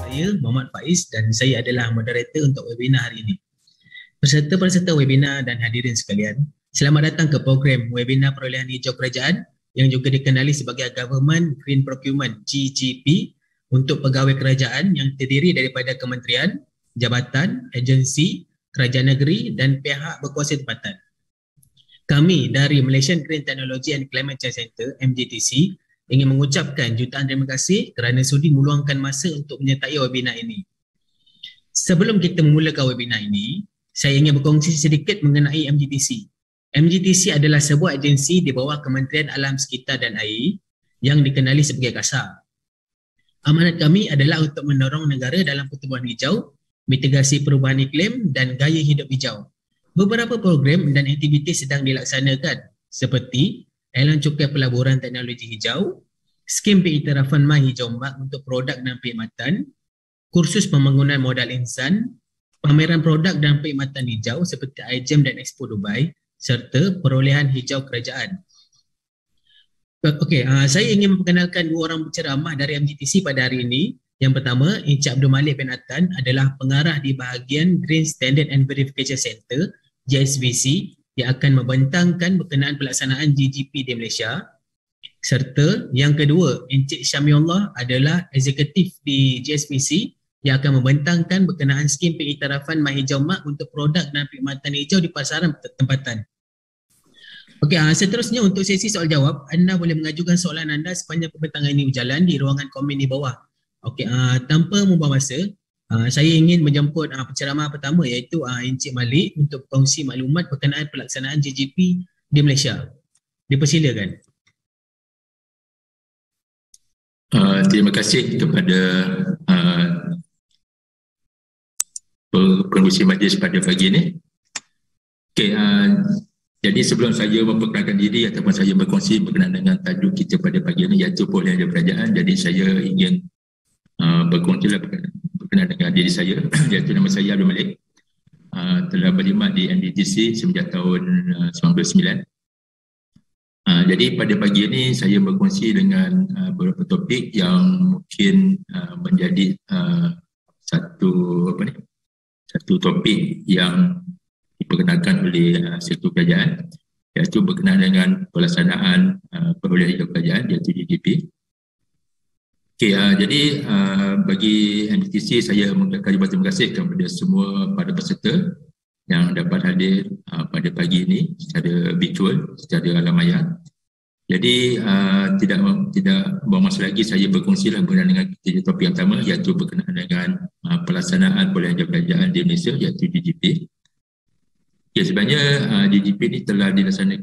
Saya Muhammad Faiz dan saya adalah moderator untuk webinar hari ini. Peserta-peserta webinar dan hadirin sekalian, selamat datang ke program webinar perolehan hijau kerajaan yang juga dikenali sebagai Government Green Procurement GGP untuk pegawai kerajaan yang terdiri daripada kementerian, jabatan, agensi, kerajaan negeri dan pihak berkuasa tempatan. Kami dari Malaysian Green Technology and Climate Change Center MGTC ingin mengucapkan jutaan terima kasih kerana sudi meluangkan masa untuk menyertai webinar ini. Sebelum kita memulakan webinar ini, saya ingin berkongsi sedikit mengenai MGTC. MGTC adalah sebuah agensi di bawah Kementerian Alam Sekitar dan Air yang dikenali sebagai KASA. Amanat kami adalah untuk mendorong negara dalam pertumbuhan hijau, mitigasi perubahan iklim dan gaya hidup hijau. Beberapa program dan aktiviti sedang dilaksanakan seperti Elan Cukai Pelaburan Teknologi Hijau, Skim Pengiktirafan Mai Hijau Mak untuk produk dan perkhidmatan, kursus pembangunan modal insan, pameran produk dan perkhidmatan hijau seperti iGEM dan Expo Dubai, serta perolehan hijau kerajaan. Okey, saya ingin memperkenalkan dua orang penceramah dari MGTC pada hari ini. Yang pertama, Encik Abdul Malik bin Atan adalah pengarah di bahagian Green Standard and Verification Center, GSVC, yang akan membentangkan berkenaan pelaksanaan GGP di Malaysia. Serta yang kedua, Encik Syamiullah adalah eksekutif di GSVC yang akan membentangkan berkenaan skim pengiktirafan Mai Hijau Mak untuk produk dan perkhidmatan hijau di pasaran tempatan. Okey, seterusnya untuk sesi soal jawab, anda boleh mengajukan soalan anda sepanjang pembentangan ini berjalan di ruangan komen di bawah. Okey, tanpa membuang masa, saya ingin menjemput penceramah pertama iaitu Encik Malik untuk kongsi maklumat berkenaan pelaksanaan GGP di Malaysia. Dipersilakan. Terima kasih kepada pengurusi majlis pada pagi ini. Okay, jadi sebelum saya memperkenalkan diri ataupun saya berkongsi berkenaan dengan tajuk kita pada pagi ini iaitu perolehan hijau kerajaan, jadi saya ingin berkongsi berkenaan dengan diri saya iaitu nama saya Abdul Malik, telah berkhidmat di MGTC sejak tahun 1999. Jadi pada pagi ini saya berkongsi dengan beberapa topik yang mungkin menjadi satu topik yang diperkenalkan oleh sektor kerajaan, iaitu berkenaan dengan pelaksanaan perolehan hijau kerajaan iaitu GGP. Okay, jadi bagi MGTC saya mengucapkan terima kasih kepada semua para peserta yang dapat hadir pada pagi ini secara virtual, secara alam maya. Jadi tidak buang masa lagi, saya berkongsilah berkenaan dengan topik yang pertama iaitu berkenaan dengan pelaksanaan perolehan hijau kerajaan di Malaysia iaitu GGP. Ya, sebenarnya GGP ini telah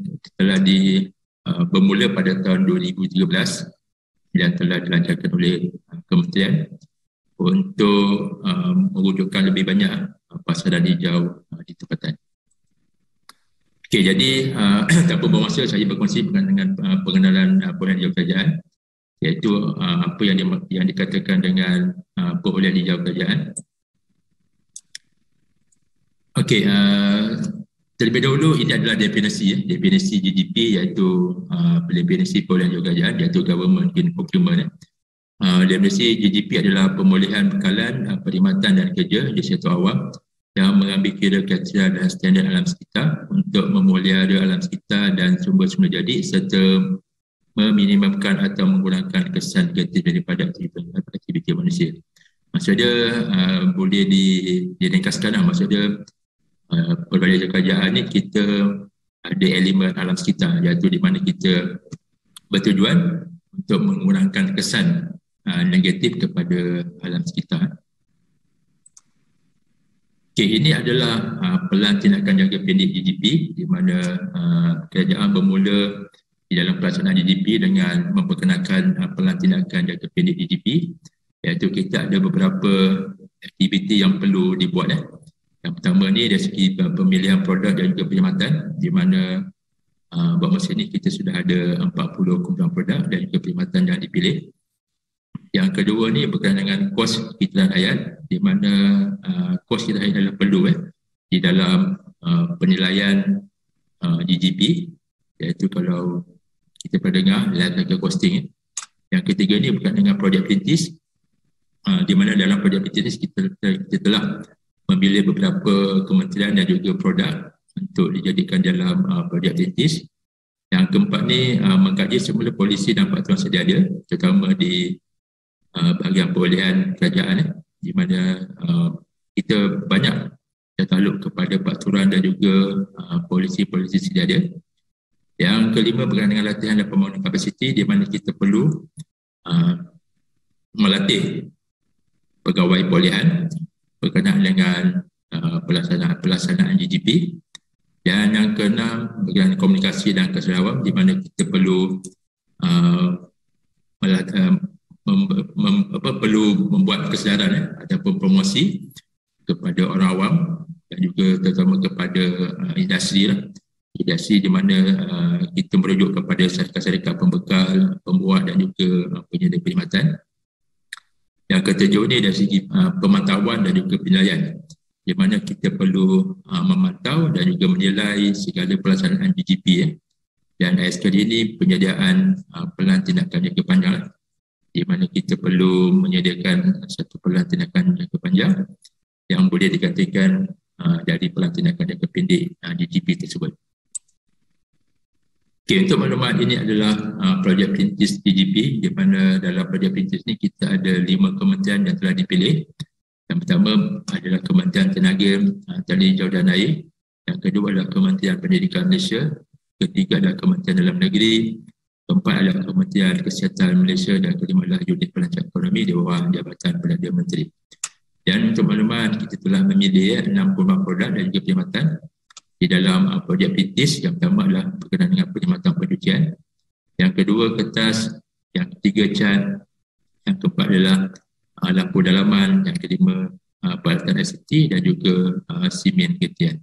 bermula pada tahun 2013 dan telah dilancarkan oleh kementerian untuk mewujudkan lebih banyak pasaran hijau di tempatan. Okey, jadi tanpa buang masa saya berkongsi dengan pengenalan perolehan hijau kerajaan iaitu apa yang dikatakan dengan perolehan hijau kerajaan. Okey, terlebih dahulu ini adalah definisi GGP iaitu definisi perolehan hijau kerajaan iaitu Government Green Procurement. Definisi GGP adalah pemulihan bekalan perkhidmatan dan kerja di sektor awam yang mengambil kira kriteria dan standard alam sekitar untuk memelihara alam sekitar dan sumber-sumber jadi serta meminimumkan atau mengurangkan kesan negatif daripada aktiviti manusia. Maksudnya boleh diringkaskan, maksudnya perolehan hijau kerajaan ni kita ada elemen alam sekitar iaitu di mana kita bertujuan untuk mengurangkan kesan negatif kepada alam sekitar. Okay, ini adalah pelan tindakan jangka pendek GGP di mana kerajaan bermula di dalam pelaksanaan GGP dengan memperkenalkan pelan tindakan jangka pendek GGP iaitu kita ada beberapa aktiviti yang perlu dibuat. Yang pertama ni dari segi pemilihan produk dan juga perkhidmatan di mana buat masa ini kita sudah ada 40 kumpulan produk dan juga perkhidmatan yang dipilih. Yang kedua ni berkaitan dengan kos kita rakyat di mana kos kita rakyat adalah perlu di dalam penilaian GGP iaitu kalau kita pernah dengar life cycle costing. Yang ketiga ni berkaitan dengan project perintis di mana dalam projek PTS kita telah memilih beberapa kementerian dan juga produk untuk dijadikan dalam projek PTS. Yang keempat ni mengkaji semula polisi dan peraturan sedia ada, terutama di bahagian perolehan kerajaan, di mana kita banyak tertakluk kepada peraturan dan juga polisi-polisi sedia ada. Yang kelima berkaitan dengan latihan dan pembangunan kapasiti, di mana kita perlu melatih pegawai perolehan berkenaan dengan pelaksanaan GGP. Dan yang keenam berkaitan komunikasi dan kesedaran, di mana kita perlu perlu membuat kesedaran ataupun promosi kepada orang awam dan juga terutama kepada industri di mana kita merujuk kepada syarikat-syarikat pembekal, pembuat dan juga penyedia perkhidmatan. Yang ketujuh ini dari segi pemantauan dan juga penilaian, di mana kita perlu memantau dan juga menilai segala pelaksanaan GGP dan sekali ini penyediaan pelan tindakan jangka panjang, di mana kita perlu menyediakan satu pelan tindakan jangka panjang yang boleh digantikan dari pelan tindakan jangka pendek GGP tersebut. Okey, untuk maklumat ini adalah projek perintis GGP, di mana dalam projek perintis ini kita ada 5 kementerian yang telah dipilih. Yang pertama adalah Kementerian Tenaga, Talian Hijau dan Air. Yang kedua adalah Kementerian Pendidikan Malaysia. Ketiga adalah Kementerian Dalam Negeri. Keempat adalah Kementerian Kesihatan Malaysia. Dan kelima adalah Unit Pelancaran Ekonomi di bawah Jabatan Perdana Menteri. Dan untuk maklumat, kita telah memilih 60 produk dan juga perkhidmatan di dalam projek PTIS. Yang pertama adalah berkenaan dengan perkhidmatan pencucian. Yang kedua kertas. Yang ketiga cat. Yang keempat adalah lampu dalaman, yang kelima peralatan ST dan juga simen ketian.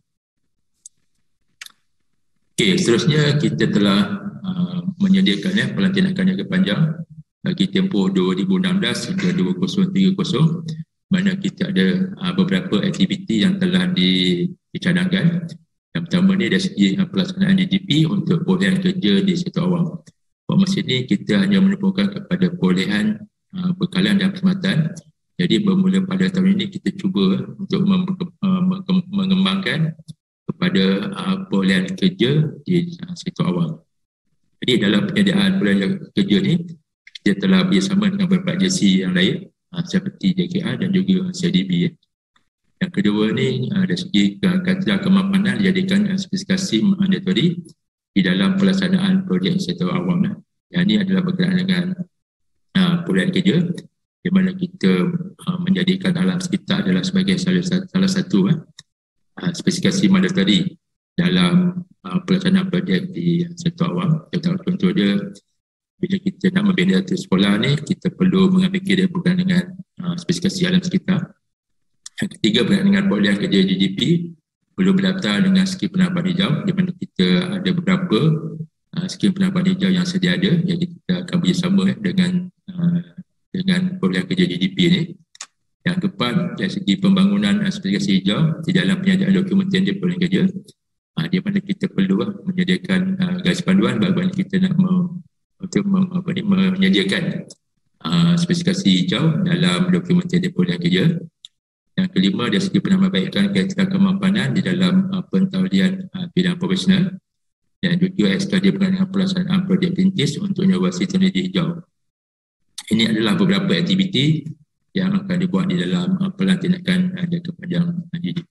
Okey, seterusnya kita telah menyediakan pelan tindakan jangka panjang bagi tempoh 2016 hingga 2030, mana kita ada beberapa aktiviti yang telah dicadangkan. Yang pertama ni dari segi pelaksanaan GGP untuk perolehan kerja di sektor awam. Pada masa ini kita hanya menemukan kepada perolehan bekalan dan perkhidmatan. Jadi bermula pada tahun ini kita cuba untuk mengembangkan kepada perolehan kerja di sektor awam. Jadi dalam penyediaan perolehan kerja ni kita telah bersama dengan beberapa agensi yang lain seperti JKR dan juga CIDB. Yang kedua ni dari segi kadar kemapanan dijadikan spesifikasi mandatory di dalam pelaksanaan projek sektor awam. Yang ini adalah berkaitan dengan perolehan kerja, di mana kita menjadikan alam sekitar adalah sebagai salah satu spesifikasi mandatory dalam pelaksanaan projek di sektor awam. Contoh dia, bila kita nak membina satu sekolah ni, kita perlu mengambil kira berkaitan dengan spesifikasi alam sekitar. Yang ketiga berkaitan dengan perolehan kerja GGP, perlu berdaftar dengan skim penambahan hijau, di mana kita ada beberapa skim penambahan hijau yang sedia ada. Jadi kita akan bersama dengan perolehan kerja GGP ini. Yang keempat, dari segi pembangunan spesifikasi hijau di dalam penyediaan dokumen tender perolehan kerja, di mana kita perlu menyediakan garis panduan bagaimana kita nak menyediakan spesifikasi hijau dalam dokumen tender perolehan kerja. Yang kelima, dari segi penambahbaikan kriteria kemapanan di dalam pentaulian bidang profesional, dan juga SKD berkaitan dengan pelaksanaan projek perintis untuk inovasi teknologi hijau. Ini adalah beberapa aktiviti yang akan dibuat di dalam pelan tindakan jangka panjang GGP.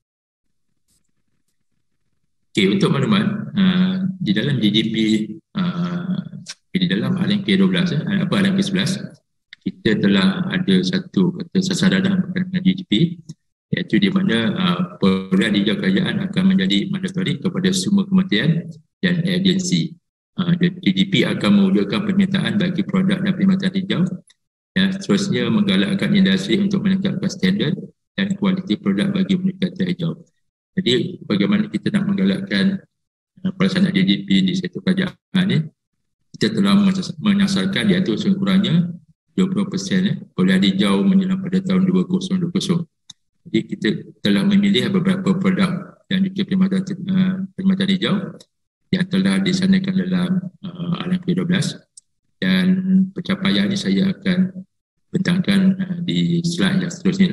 Okey, untuk maklumat, di dalam GGP, di dalam RMK 12, RMK 11, kita telah ada satu sasaran berkaitan dengan GGP, iaitu di mana perolehan hijau kerajaan akan menjadi mandatory kepada semua kementerian dan agensi. GGP akan mewujudkan permintaan bagi produk dan perkhidmatan hijau dan seterusnya menggalakkan industri untuk meningkatkan standard dan kualiti produk bagi pendekatan hijau. Jadi bagaimana kita nak menggalakkan pelaksanaan GGP di sektor kerajaan ini, kita telah menyasarkan iaitu sekurang-kurangnya 20% perolehan hijau menjelang pada tahun 2020. Jadi kita telah memilih beberapa produk dan juga perkhidmatan hijau yang telah disanakan dalam RMK 12, dan pencapaian ini saya akan bentangkan di slide yang seterusnya.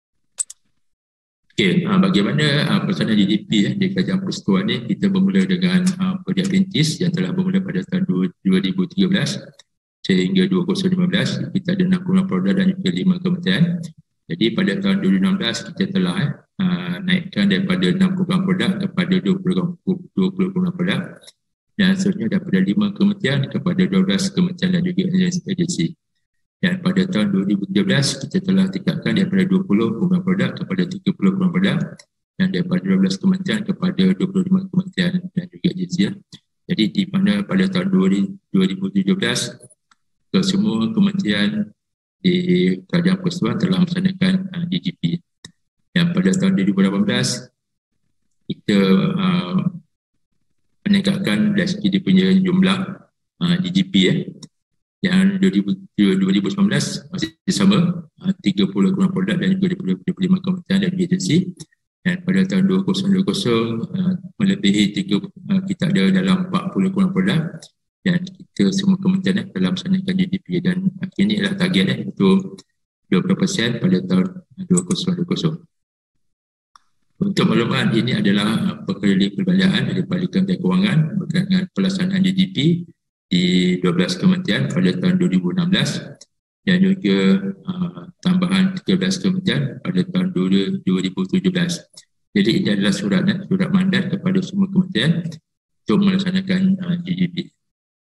Okey, bagaimana pelaksanaan GDP di Kerajaan Persekutuan ni? Kita bermula dengan projek perintis yang telah bermula pada tahun 2013 sehingga 2015. Kita ada 6 produk dan juga 5 kementerian. Jadi pada tahun 2016 kita telah naikkan daripada 6 program produk kepada 20 program produk, dan seterusnya daripada 5 kementerian kepada 12 kementerian dan juga agensi. Dan pada tahun 2013 kita telah tingkatkan daripada 20 program produk kepada 30 program produk, dan daripada 12 kementerian kepada 25 kementerian dan juga agensi. Jadi di mana pada tahun 2017 ke semua kementerian di Kerajaan Persekutuan telah melaksanakan DGP. Dan pada tahun 2018 kita meningkatkan dari segi dia punya jumlah DGP yang 2019 masih sama 30 program produk dan juga 25 kementerian dan agensi. Dan pada tahun 2020 melebihi kita ada dalam 40 program produk dan kita semua kementerian telah melaksanakan DGP, dan ini adalah target untuk 20% pada tahun 2020. Untuk maklumat, ini adalah pekerja perbelanjaan daripada Kementerian Kewangan berkaitan dengan pelaksanaan DGP di 12 kementerian pada tahun 2016 dan juga tambahan 13 kementerian pada tahun 2017. Jadi ini adalah surat mandat kepada semua kementerian untuk melaksanakan DGP.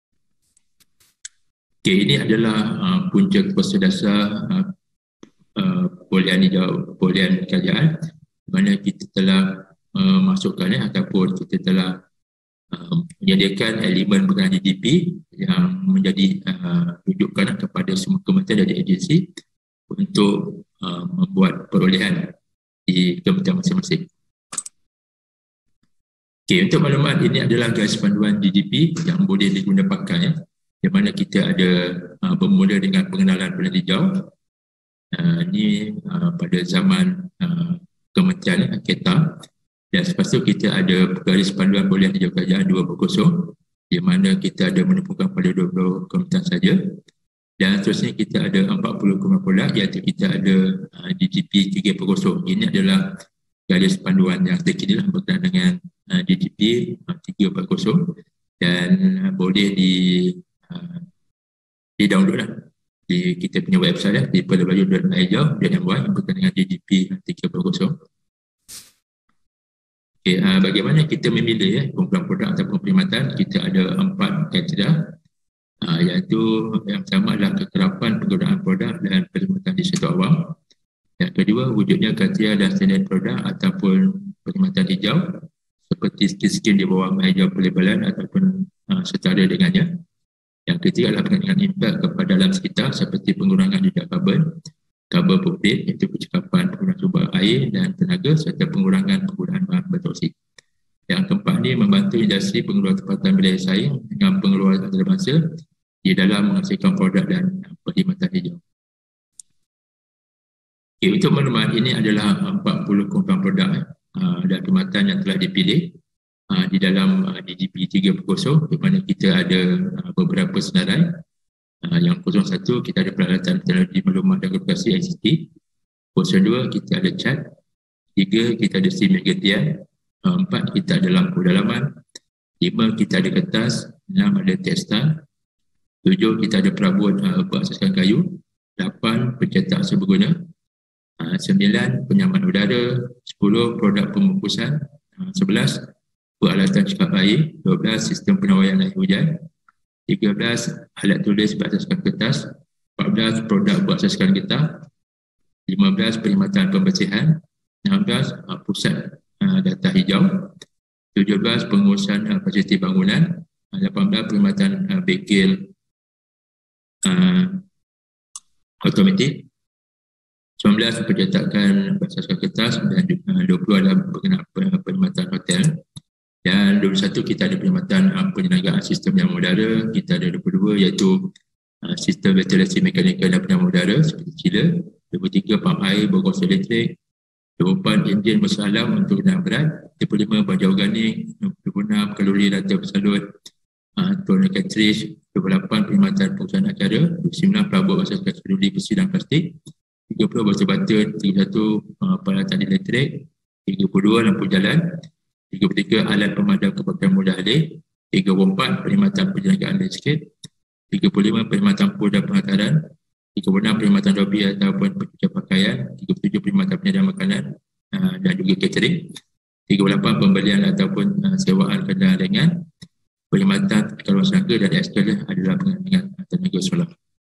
Okay, ini adalah punca kuasa dasar perolehan kerajaan, di mana kita telah masukkan ataupun kita telah menyediakan elemen berkenaan DGP yang menjadi rujukan kepada semua kementerian dan agensi untuk membuat perolehan di kementerian masing-masing. Okay, untuk maklumat, ini adalah garis panduan DGP yang boleh diguna pakai, di mana kita ada bermula dengan pengenalan perolehan hijau. Ini pada zaman Kementerian KETA. Dan lepas tu kita ada garis panduan perolehan hijau kerajaan 2.0, di mana kita ada menemukan pada 20 kementerian saja. Dan seterusnya kita ada 40 kementerian produk, iaitu kita ada DGP 3.0. Ini adalah garis panduan yang terkini berkaitan dengan DGP 3.0 dan boleh di-download lah di kita punya website di perlebaju.hijau.my berkaitan dengan DGP 3.0. Okay, bagaimana kita memilih kumpulan produk ataupun perkhidmatan? Kita ada 4 kriteria, iaitu yang pertama adalah kekerapan penggunaan produk dan perkhidmatan di sektor awam. Yang kedua, wujudnya kriteria dan standard produk ataupun perkhidmatan hijau seperti skim di bawah hijau pelabelan ataupun setara dengannya. Yang ketiga adalah berkaitan dengan impak kepada alam sekitar seperti pengurangan jejak karbon footprint, iaitu percakapan penggunaan sumber air dan tenaga serta pengurangan penggunaan bahan bertoksik. Yang keempat ini membantu industri pengeluaran tempatan wilayah saing dengan pengeluaran antarabangsa di dalam menghasilkan produk dan perkhidmatan hijau. Okay, untuk maklumat, ini adalah 40 kumpulan produk dan perkhidmatan yang telah dipilih di dalam DGP 3.0, di mana kita ada beberapa senarai. Yang 01 kita ada peralatan teknologi maklumat dan komunikasi ICT. 02 kita ada cat. 3 kita ada SIM gantian. 4 kita ada lampu dalaman. 5 kita ada kertas. 6 ada tekstil. 7 kita ada perabot berasaskan kayu. 8 pencetak seberguna. 9 penyaman udara. 10 produk pembungkusan. 11 peralatan cekap air. 12 sistem penawaian air hujan. 13 alat tulis berasaskan kertas. 14 produk berasaskan getah. 15 perkhidmatan pembersihan. 16 pusat data hijau. 17 pengurusan fasiliti bangunan. 18 perkhidmatan bengkel automatik. 19 pencetakan berasaskan kertas dan 20 adalah berkenaan perkhidmatan hotel. Dan 21 kita ada perkhidmatan penyelenggaraan sistem penyaman udara. Kita ada 22 iaitu sistem ventilasi mekanikal dan penyaman udara seperti chiller. 23 pam air berkuasa elektrik. 24 enjin bersalam untuk kendaraan berat. 25 baja organik. 26 kalori rata bersalut. 26 cartridge. 28 perkhidmatan perusahaan acara, 29 pelabuhan bahasa peduli besi dan plastik, 30 bahasa bata, 31 peralatan elektrik, 32 lampu jalan, 33 alat pemadam kebakaran mudah alih, 34 perkhidmatan penjagaan landscape, 35 perkhidmatan pul dan penghantaran, 36 perkhidmatan lobi ataupun pencucian pakaian, 37 perkhidmatan penyediaan makanan dan juga catering, 38 pembelian ataupun sewaan kendaraan ringan, perkhidmatan kalau sangka dan eksternal adalah dengan tenaga solar.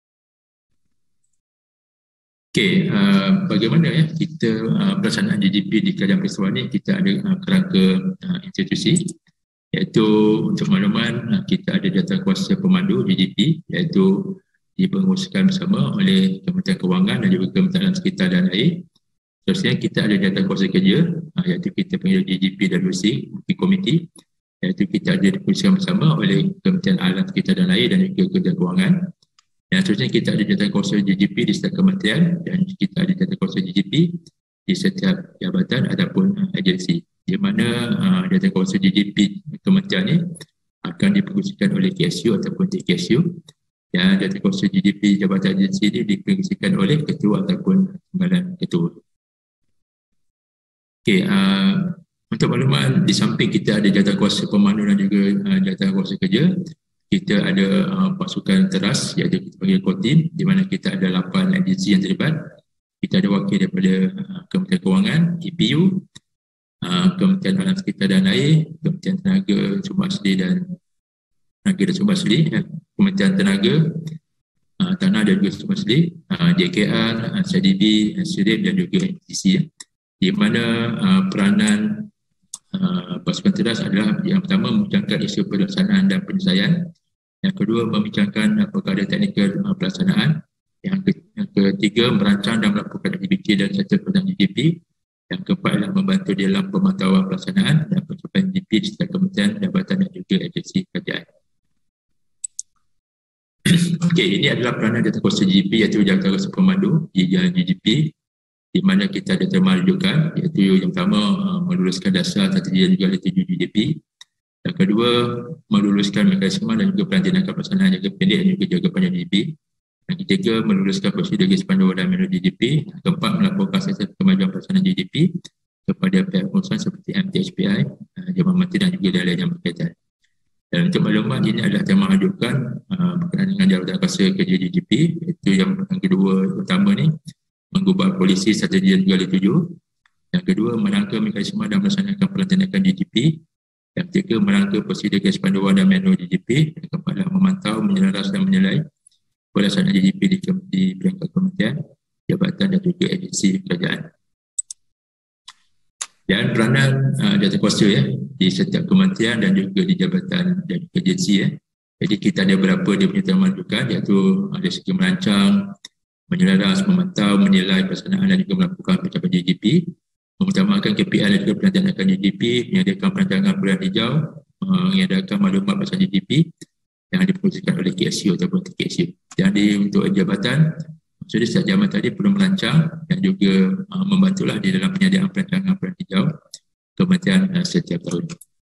Okey, bagaimana ya kita pelaksanaan GGP di kerajaan peristiwa ini? Kita ada kerangka institusi, iaitu untuk makluman kita ada jawatankuasa pemandu GGP, iaitu dipenguruskan bersama oleh Kementerian Kewangan dan juga Kementerian Alam Sekitar dan Air. Seterusnya kita ada jawatankuasa kerja, iaitu kita panggil GGP dan WC komiti, iaitu kita ada dipenguruskan bersama oleh Kementerian Alam Sekitar dan Air dan juga Kementerian Kewangan. Dan seterusnya kita ada jawatankuasa GGP di setiap kementerian dan kita ada jawatankuasa GGP di setiap jabatan ataupun agensi. Di mana jawatankuasa GGP kementerian ini akan dipenguruskan oleh KSU ataupun TKSU, dan jawatankuasa GGP jabatan agensi ini dipenguruskan oleh ketua ataupun timbalan ketua. Okey, untuk makluman, di samping kita ada jawatankuasa pemandu dan juga jawatankuasa kerja, kita ada pasukan teras, iaitu kita panggil Kotim, di mana kita ada 8 agensi yang terlibat. Kita ada wakil daripada Kementerian Kewangan, EPU, Kementerian Alam Sekitar dan Air, Kementerian Tenaga Sumber Asli dan Sumber Asli, Kementerian Tenaga, Tanah dan juga Sumber Asli, JKR, CDB, SDB dan juga NTC. Di mana peranan pasukan teras adalah yang pertama membincangkan isu pelaksanaan dan penyelesaian, yang kedua membincangkan perkara teknikal pelaksanaan, yang ketiga merancang dan melakukan aktiviti dan serta pelaksanaan GGP, yang keempat adalah membantu dalam pemantauan pelaksanaan dan pencapaian GGP di setiap kementerian, jabatan dan juga agensi kerajaan. Okey, ini adalah peranan jawatankuasa GGP, iaitu jawatankuasa pemandu di GGP, di mana kita ada tema rujukan, iaitu yang pertama meluluskan dasar strategi dan juga tujuan GGP, yang kedua meluluskan mekanisme dan juga perancangan pelaksanaan jangka pendek dan juga jangka panjang GGP, yang ketiga meluluskan prosedur garis panduan dan menu GGP, yang keempat melaporkan siasat kemajuan pelaksanaan GGP kepada pihak pengurusan seperti MTHPI, Jabatan Menteri dan juga lain-lain yang berkaitan. Dan untuk maklumat, ini adalah tema rujukan berkenaan dengan jawatankuasa kerja GGP, iaitu yang kedua utama ni menggubah polisi strategi dan juga tujuh. Yang kedua, merangka mekanisme dan melaksanakan pelantikan GGP. Yang ketiga, merangka prosedur garis panduan dan manual GGP. Yang keempat adalah memantau, menyelaras dan menilai pelaksanaan GGP di peringkat kementerian, jabatan dan juga agensi kerajaan. Dan peranan jawatankuasa di setiap kementerian dan juga di jabatan dan agensi. Jadi kita ada beberapa dia punya tema rujukan, iaitu ada segi merancang, menyelaras, memantau, menilai pelaksanaan dan juga melakukan pencapaian GGP, mengutamakan KPI dan juga perancangan GGP, menyediakan perancangan pilihan hijau, menyediakan maklumat pelaksanaan GGP yang dipenguruskan oleh KSU ataupun TKSU. Jadi untuk jabatan, maksudnya setiap jabatan tadi perlu merancang dan juga membantulah di dalam penyediaan perancangan pilihan hijau kementerian setiap tahun.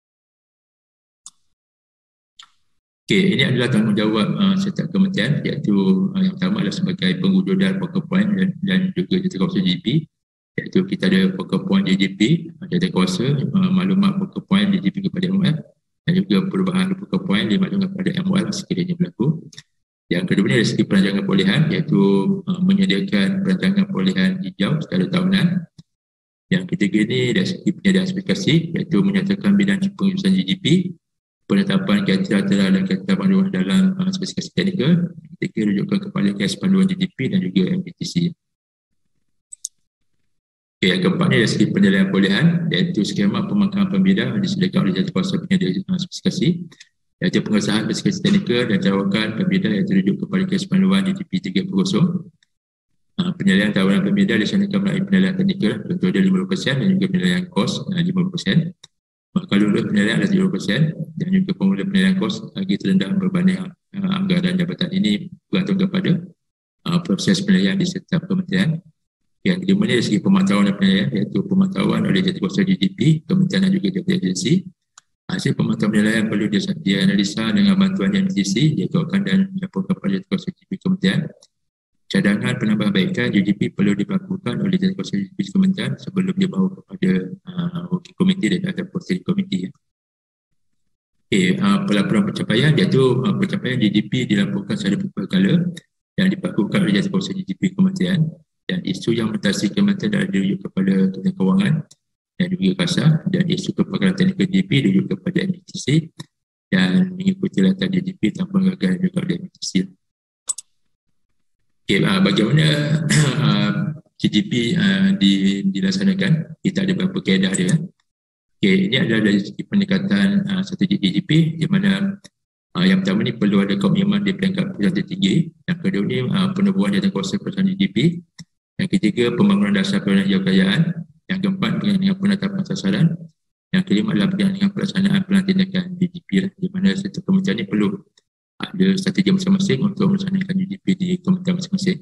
Okey, ini adalah tanggungjawab setiap kementerian, iaitu yang pertama adalah sebagai pengwujudan focal point dan juga jawatankuasa GGP, iaitu kita ada focal point GGP, jawatankuasa maklumat focal point GGP kepada MOF dan juga perubahan focal point dimaklumkan kepada MOF sekiranya berlaku. Yang kedua ni dari segi perancangan perolehan, iaitu menyediakan perancangan perolehan hijau secara tahunan. Yang ketiga ni dari segi penyediaan spesifikasi, iaitu menyatakan bidang pengurusan GGP, penetapan kriteria dan kriteria panduan dalam spesifikasi teknikal, ketika rujukan kepada garis panduan GGP dan juga MPTC. Okay, yang keempat ni dari segi penilaian perolehan, iaitu skema pemangkaman pembina disediakan oleh jawatankuasa penyedia spesifikasi, iaitu pengesahan spesifikasi teknikal dan cawangan pembina iaitu rujuk kepada garis panduan GGP 3.0. Penilaian tawaran pembina dilaksanakan melalui penilaian teknikal, contoh dia 50% dan juga penilaian kos 50%. Kalau lulus penilaian adalah 0% dan juga formula penilaian kos lagi terendah berbanding anggaran jabatan ini bergantung kepada proses penilaian di setiap kementerian. Yang kedua dari segi pemantauan dan penilaian, iaitu pemantauan oleh jawatankuasa GGP, kementerian dan juga jabatan agensi. Hasil pemantauan penilaian perlu dianalisa dengan bantuan MTC, dikeluarkan dan dilaporkan pada Jadual GDP Kementerian. Cadangan penambahbaikan GDP perlu dilakukan oleh Jadual GDP Kementerian sebelum dibawa kepada working committee dan ataupun steering committee. Pelaporan pencapaian iaitu pencapaian GDP dilaporkan secara berkala yang dilakukan oleh Jadual GDP Kementerian, dan isu yang mentasi kementerian adalah dirujuk kepada Kementerian Kewangan dan juga KASA, dan isu kepakaran teknikal GDP dirujuk kepada MTC dan mengikuti latar GDP tanpa gagal juga oleh MTC. Bagaimana GDP dilaksanakan? Kita ada beberapa kaedah dia. Ini adalah dari segi pendekatan strategi GDP, di mana yang pertama ni perlu ada komitmen di peringkat pusat tertinggi. Yang kedua ni penubuhan jatuh kuasa persamaan GDP. Yang ketiga, pembangunan dasar perundangan jauh kerajaan. Yang keempat, berkaitan dengan penetapan sasaran. Yang kelima adalah berkaitan dengan pelaksanaan pelan tindakan GDP, di mana setiap kementerian ini perlu ada strategi masing-masing untuk melaksanakan GDP di kementerian masing-masing.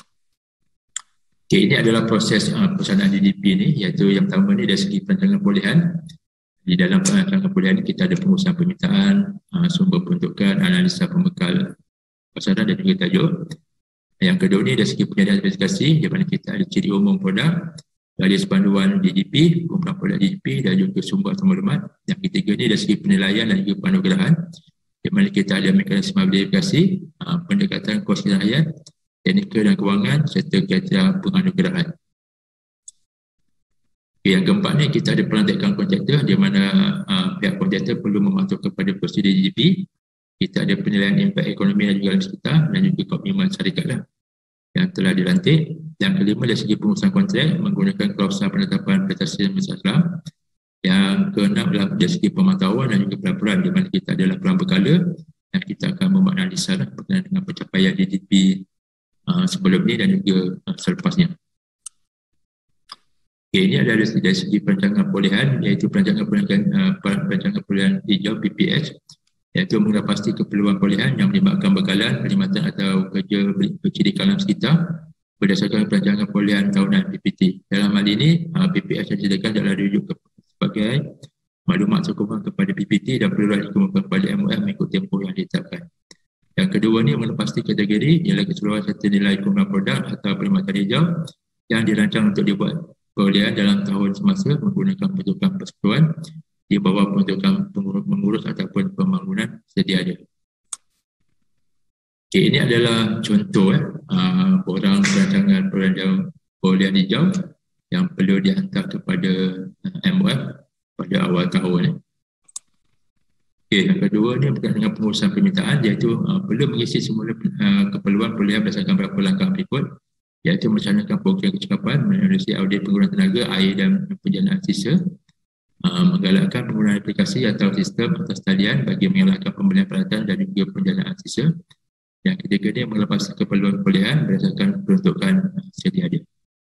Ini adalah proses pelaksanaan GDP ni, iaitu yang pertama ni dari segi perancangan perolehan. Di dalam perancangan perolehan kita ada pengurusan permintaan, sumber peruntukan, analisa pembekal pasaran dan juga tajuk. Yang kedua ni dari segi penyediaan spesifikasi, di mana kita ada ciri umum produk, garis panduan GDP, kumpulan produk GDP dan juga sumber atau maklumat. Yang ketiga ni dari segi penilaian dan juga panduan, di mana kita ada mekanisme verifikasi, pendekatan kos rakyat, teknikal dan kewangan serta kriteria penganugerahan. Yang keempat ni kita ada pelantikan kontraktor, di mana pihak kontraktor perlu mematuhi kepada prosedur GDP. Kita ada penilaian impak ekonomi dan juga alam sekitar dan juga komitmen syarikat lah yang telah dilantik. Yang kelima dari segi pengurusan kontrak menggunakan klausul penetapan prestasi masyarakat. Yang keenam adalah dari segi pemantauan dan juga pelaporan, di mana kita ada laporan berkala dan kita akan menganalisa berkenaan dengan pencapaian GDP sebelum ini dan juga selepasnya. Ini adalah dari segi perancangan perolehan, iaitu perancangan perolehan hijau PPH, iaitu mengenal pasti keperluan perolehan yang melibatkan bekalan, perkhidmatan atau kerja berciri alam sekitar berdasarkan perancangan perolehan tahunan PPT. Dalam hal ini, PPH yang disediakan adalah dirujuk sebagai maklumat sokongan kepada PPT dan perlu dikemukakan kepada MOF mengikut tempoh yang ditetapkan. Yang kedua ni mengenal pasti kategori ialah keseluruhan serta nilai kumpulan produk atau perkhidmatan hijau yang dirancang untuk dibuat perolehan dalam tahun semasa menggunakan peruntukan persekutuan di bawah peruntukan mengurus ataupun pembangunan sedia ada. Ini adalah contoh borang perancangan perolehan hijau yang perlu dihantar kepada MOF pada awal tahun. Yang kedua ni berkaitan dengan pengurusan permintaan, iaitu perlu mengisi semula keperluan perolehan berdasarkan beberapa langkah berikut, iaitu melaksanakan program kecekapan, menerusi audit penggunaan tenaga, air dan penjanaan sisa, menggalakkan penggunaan aplikasi atau sistem atas talian bagi mengelakkan pembelian peralatan dan juga penjanaan sisa. Yang ketiga ni mengelepaskan keperluan perolehan berdasarkan peruntukan sedia ada.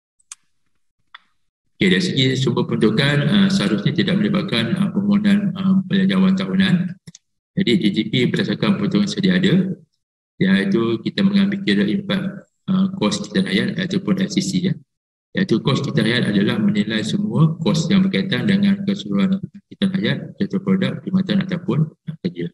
Dari segi sumber peruntukan seharusnya tidak melibatkan permohonan belanjawan tahunan. Jadi GDP berdasarkan peruntukan sedia ada, iaitu kita mengambil kira impak kos kita rakyat ataupun FCC iaitu kos kita rakyat adalah menilai semua kos yang berkaitan dengan keseluruhan kita rakyat, jatuh produk, perkhidmatan ataupun kerja.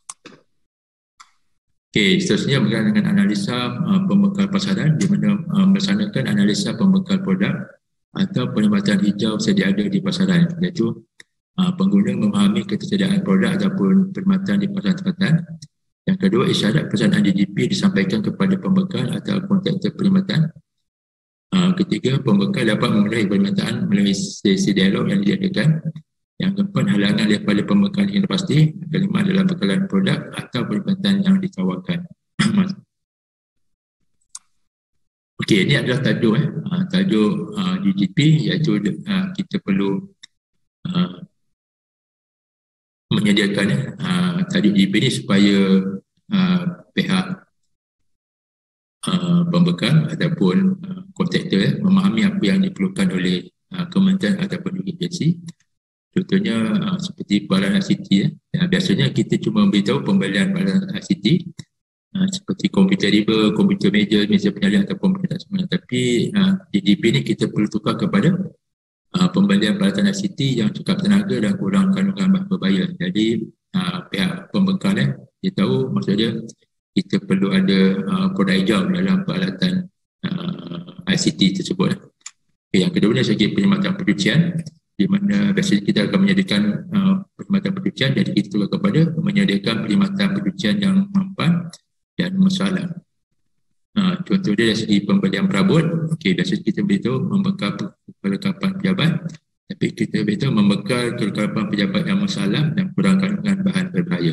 Seterusnya berkaitan dengan analisa pembekal pasaran, di mana melaksanakan analisa pembekal produk atau perkhidmatan hijau sedia ada di pasaran, iaitu pengguna memahami ketersediaan produk ataupun perkhidmatan di pasaran tempatan. Yang kedua, isyarat pelaksanaan GDP disampaikan kepada pembekal atau kontraktor perkhidmatan. Ketiga, pembekal dapat memenuhi permintaan melalui sesi dialog yang diadakan. Yang keempat, halangan daripada pembekal yang pasti. Kelima adalah bekalan produk atau perkhidmatan yang ditawarkan. Ini adalah tajuk GDP, iaitu kita perlu menyediakan tajuk GDP ini supaya pihak pembekal ataupun kontraktor memahami apa yang diperlukan oleh kementerian ataupun juga agensi. Contohnya seperti barang ICT. Biasanya kita cuma beritahu pembelian barang ICT seperti komputer riba, komputer meja, meja penyalin ataupun perkhidmatan semuanya. Tapi GDP ni kita perlu tukar kepada pembelian peralatan ICT yang cukup tenaga dan kurang kandungan bahan berbahaya. Jadi pihak pembekal dia tahu maksudnya kita perlu ada produk hijau dalam peralatan ICT tersebut. Yang kedua dari segi perkhidmatan pencucian, di mana biasanya kita akan menyediakan perkhidmatan pencucian, jadi kita juga kepada menyediakan perkhidmatan pencucian yang mampan dan masalah. Contoh dia dari segi pembelian perabot, biasanya kita beritahu membekal kelengkapan pejabat, tapi kita beritahu membekal kelengkapan pejabat yang masalah dan kurang kandungan bahan berbahaya.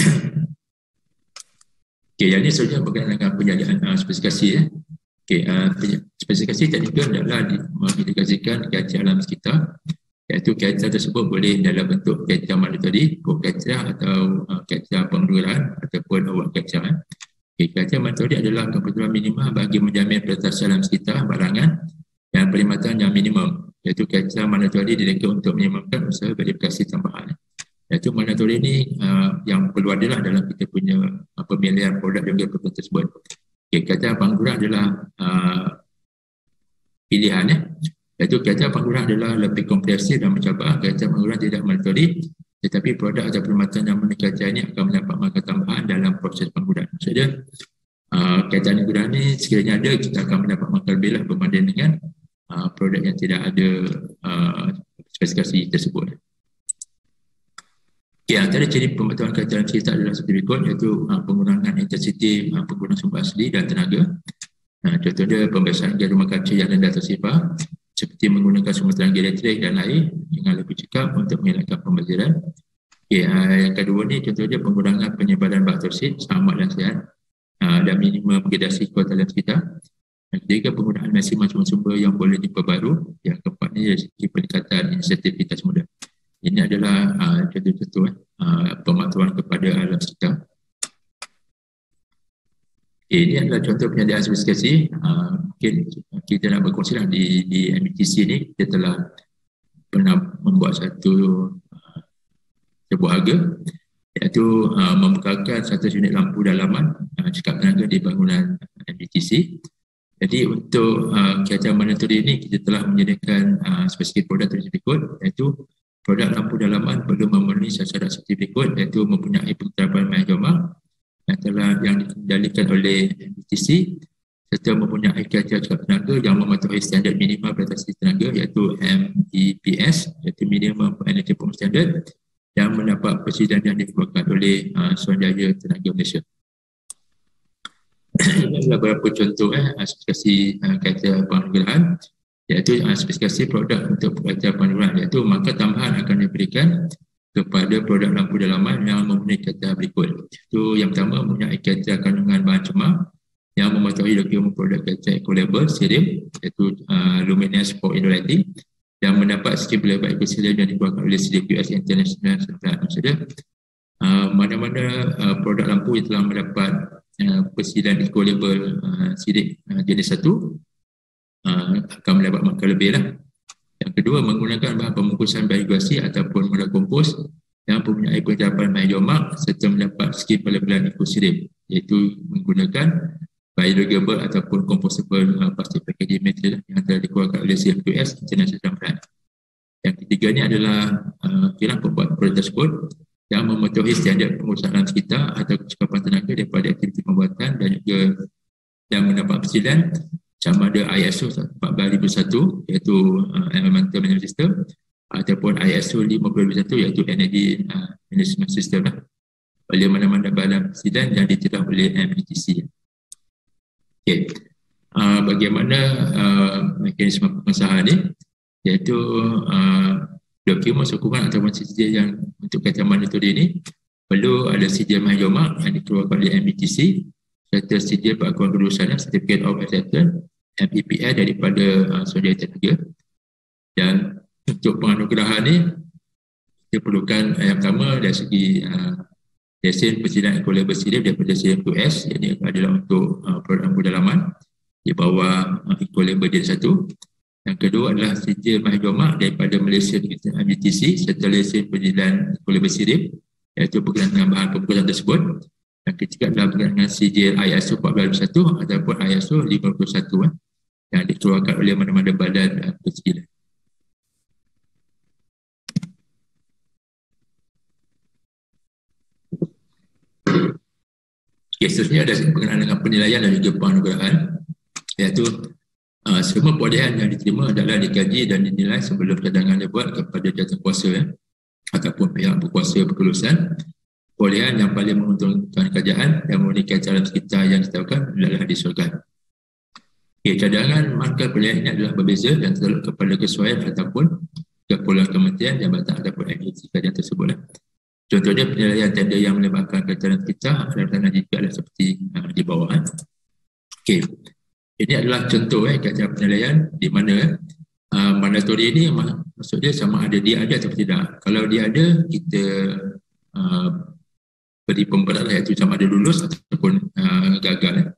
Yang ini sebenarnya berkaitan dengan penjadian spesifikasi. Spesifikasi teknikal adalah mengindikasikan kriteria alam sekitar, iaitu kriteria tersebut boleh dalam bentuk kriteria mandatory, kriteria atau kriteria pengeluaran ataupun awak kriteria. Kriteria mandatory adalah kebutuhan minimum bagi menjamin peretasan alam sekitar barangan dan perkhidmatan yang minimum, iaitu kriteria mandatory direkam untuk minimumkan usaha verifikasi tambahan. Iaitu mandatory ini yang perlu adalah dalam kita punya pemilihan produk dan juga produk tersebut. Kriteria penggunaan adalah pilihan. Iaitu kriteria penggunaan adalah lebih komprehensif dan mencabar. Kriteria penggunaan tidak mandatory, tetapi produk atau perkhidmatan yang memenuhi kriteria ini akan mendapat markah tambahan dalam proses penggunaan. Maksudnya kriteria penggunaan ini sekiranya ada, kita akan mendapat markah lebih lah berbanding dengan produk yang tidak ada spesifikasi tersebut. Antara ciri pembentukan kriteria kita adalah seperti berikut, iaitu penggunaan intensiti penggunaan sumber asli dan tenaga. Contohnya pembiasaan gaya rumah kaca yang rendah tersifar, seperti menggunakan sumber tenaga elektrik dan air dengan lebih cekap untuk mengelakkan pembaziran. Yang kedua ni contohnya penggunaan penyebaran bakteriosit amat dan sihat dan minimum gradasi kuota dalam sekitar. Yang ketiga, penggunaan maksimum sumber yang boleh diperbaru. Yang keempat ni dari segi peningkatan insentivitas muda. Ini adalah contoh-contoh pemantauan kepada alam sekitar. Ini adalah contoh penyediaan spesifikasi. Mungkin kita nak berkongsi di MBTC ni, kita telah pernah membuat sebuah harga, iaitu membekalkan 100 unit lampu dalaman cekap tenaga di bangunan MBTC. Jadi untuk kriteria mandatory ini, kita telah menyediakan spesifik produk tersebut, iaitu produk lampu dalaman perlu memenuhi syarat seperti berikut, iaitu mempunyai pengetarapan manajemen yang dikendalikan oleh MBTC, serta mempunyai kriteria cekap tenaga yang mematuhi standard minimum prestasi tenaga, iaitu MEPS, iaitu Minimum Energy Performance Standard, yang mendapat persediaan yang dikeluarkan oleh Suruhanjaya Tenaga Malaysia. Ini adalah beberapa contoh spesifikasi kriteria pengeluaran, iaitu spesifikasi produk untuk kriteria pengeluaran, iaitu markah tambahan akan diberikan kepada produk lampu dalaman yang memenuhi kriteria berikut. Itu yang pertama, mempunyai kriteria kandungan bahan cemar yang mematuhi dokumen produk kriteria eco-label SIRIM, iaitu Luminous for Indoor Lighting, yang mendapat skim label eco-SIRIM yang dikeluarkan oleh CDQS International. Maksudnya mana-mana produk lampu yang telah mendapat persediaan eco-label SIRIM jenis 1 akan mendapat markah lebih lah. Yang kedua, menggunakan bahan pembungkusan biogasi ataupun modal kompos yang mempunyai penerapan biomark serta mendapat skim pelabelan eco-SIRIM, iaitu menggunakan biodegradable ataupun compostable plastic packaging material yang telah dikeluarkan oleh CFQS International. Yang ketiga ni adalah kira pembuat produk tersebut yang mematuhi standard pengurusan alam sekitar atau kecekapan tenaga daripada aktiviti pembuatan dan juga yang mendapat persediaan sama ada ISO 14001, iaitu Environmental Management System, ataupun ISO 50001, iaitu Energy Management System lah, oleh mana-mana badan persediaan yang ditetapkan oleh MBTC. Bagaimana mekanisme pengesahan ni, iaitu dokumen sokongan ataupun sijil yang untuk kriteria mandatory ini perlu ada sijil mahjoma yang dikeluarkan oleh MBTC serta sijil pengakuan kelulusan Certificate of Acceptance MPPA daripada Suruhanjaya Tenaga. Dan untuk penganugerahan ni, kita perlukan yang pertama dari segi lesen persediaan eco-label SIRIM daripada CFQS, yang adalah untuk produk lampu dalaman di bawah eco-label jenis 1. Yang kedua adalah sijil mahjoma daripada Malaysia MBTC serta lesen persediaan eco-label SIRIM, iaitu berkenaan dengan bahan pembungkusan tersebut. Yang ketiga adalah berkenaan dengan sijil ISO 14001 ataupun ISO 501 yang dikeluarkan oleh mana-mana badan persediaan. Seterusnya ada berkenaan dengan penilaian dan juga penganugerahan, iaitu semua perolehan yang diterima adalah dikaji dan dinilai sebelum cadangan dibuat kepada jawatankuasa ataupun pihak berkuasa berkelulusan. Perolehan yang paling menguntungkan kerajaan dan memiliki calon sekitar yang ditetapkan adalah diserahkan. Cadangan markah penilaian ini adalah berbeza dan terletak kepada kesesuaian ataupun keperluan kementerian, jabatan ataupun agensi kerajaan tersebut. Contohnya penilaian tender yang melibatkan calon sekitar adalah jika ada seperti di bawah. Ini adalah contoh kajian penilaian di mana mandatori ini maksudnya sama ada dia ada atau tidak. Kalau dia ada, kita beri pemberat iaitu sama ada lulus ataupun gagal.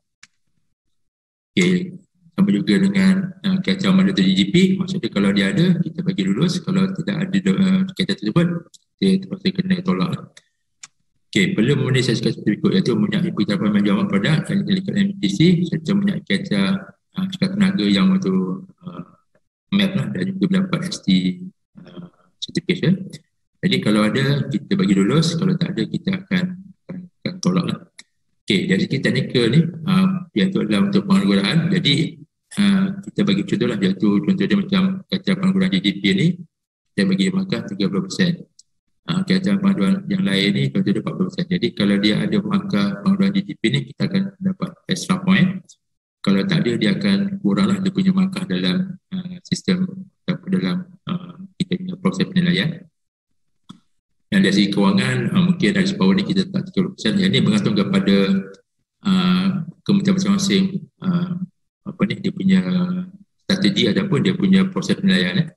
Sama juga dengan kajian mandatori GP, maksudnya kalau dia ada, kita bagi lulus. Kalau tidak ada kajian tersebut, kita terpaksa kena tolak. Perlu memenuhi sertifikat berikut, iaitu mempunyai pengetahuan menjawab produk dan delegate MTC serta mempunyai kajian sekat tenaga yang untuk MAP lah, dan juga mendapat ST certification. Jadi kalau ada, kita bagi lulus. Kalau tak ada, kita akan tolak lah. Dari segi teknikal ni, iaitu adalah untuk penganugerahan. Jadi kita bagi contoh lah, iaitu contohnya macam kajian penganugerahan JJP ni, kita bagi markah 30%. Kajian penganugerahan yang lain ni contohnya 40%. Jadi kalau dia ada markah penganugerahan JJP ni, kita akan dapat extra point. Kalau tak ada, dia akan kurang lah dia punya markah dalam sistem ataupun dalam kita punya proses penilaian. Dan dari segi kewangan, mungkin dari sebawah ni kita tak 30%. Yang ini bergantung kepada kementerian masing-masing dia punya strategi ataupun dia punya proses penilaian.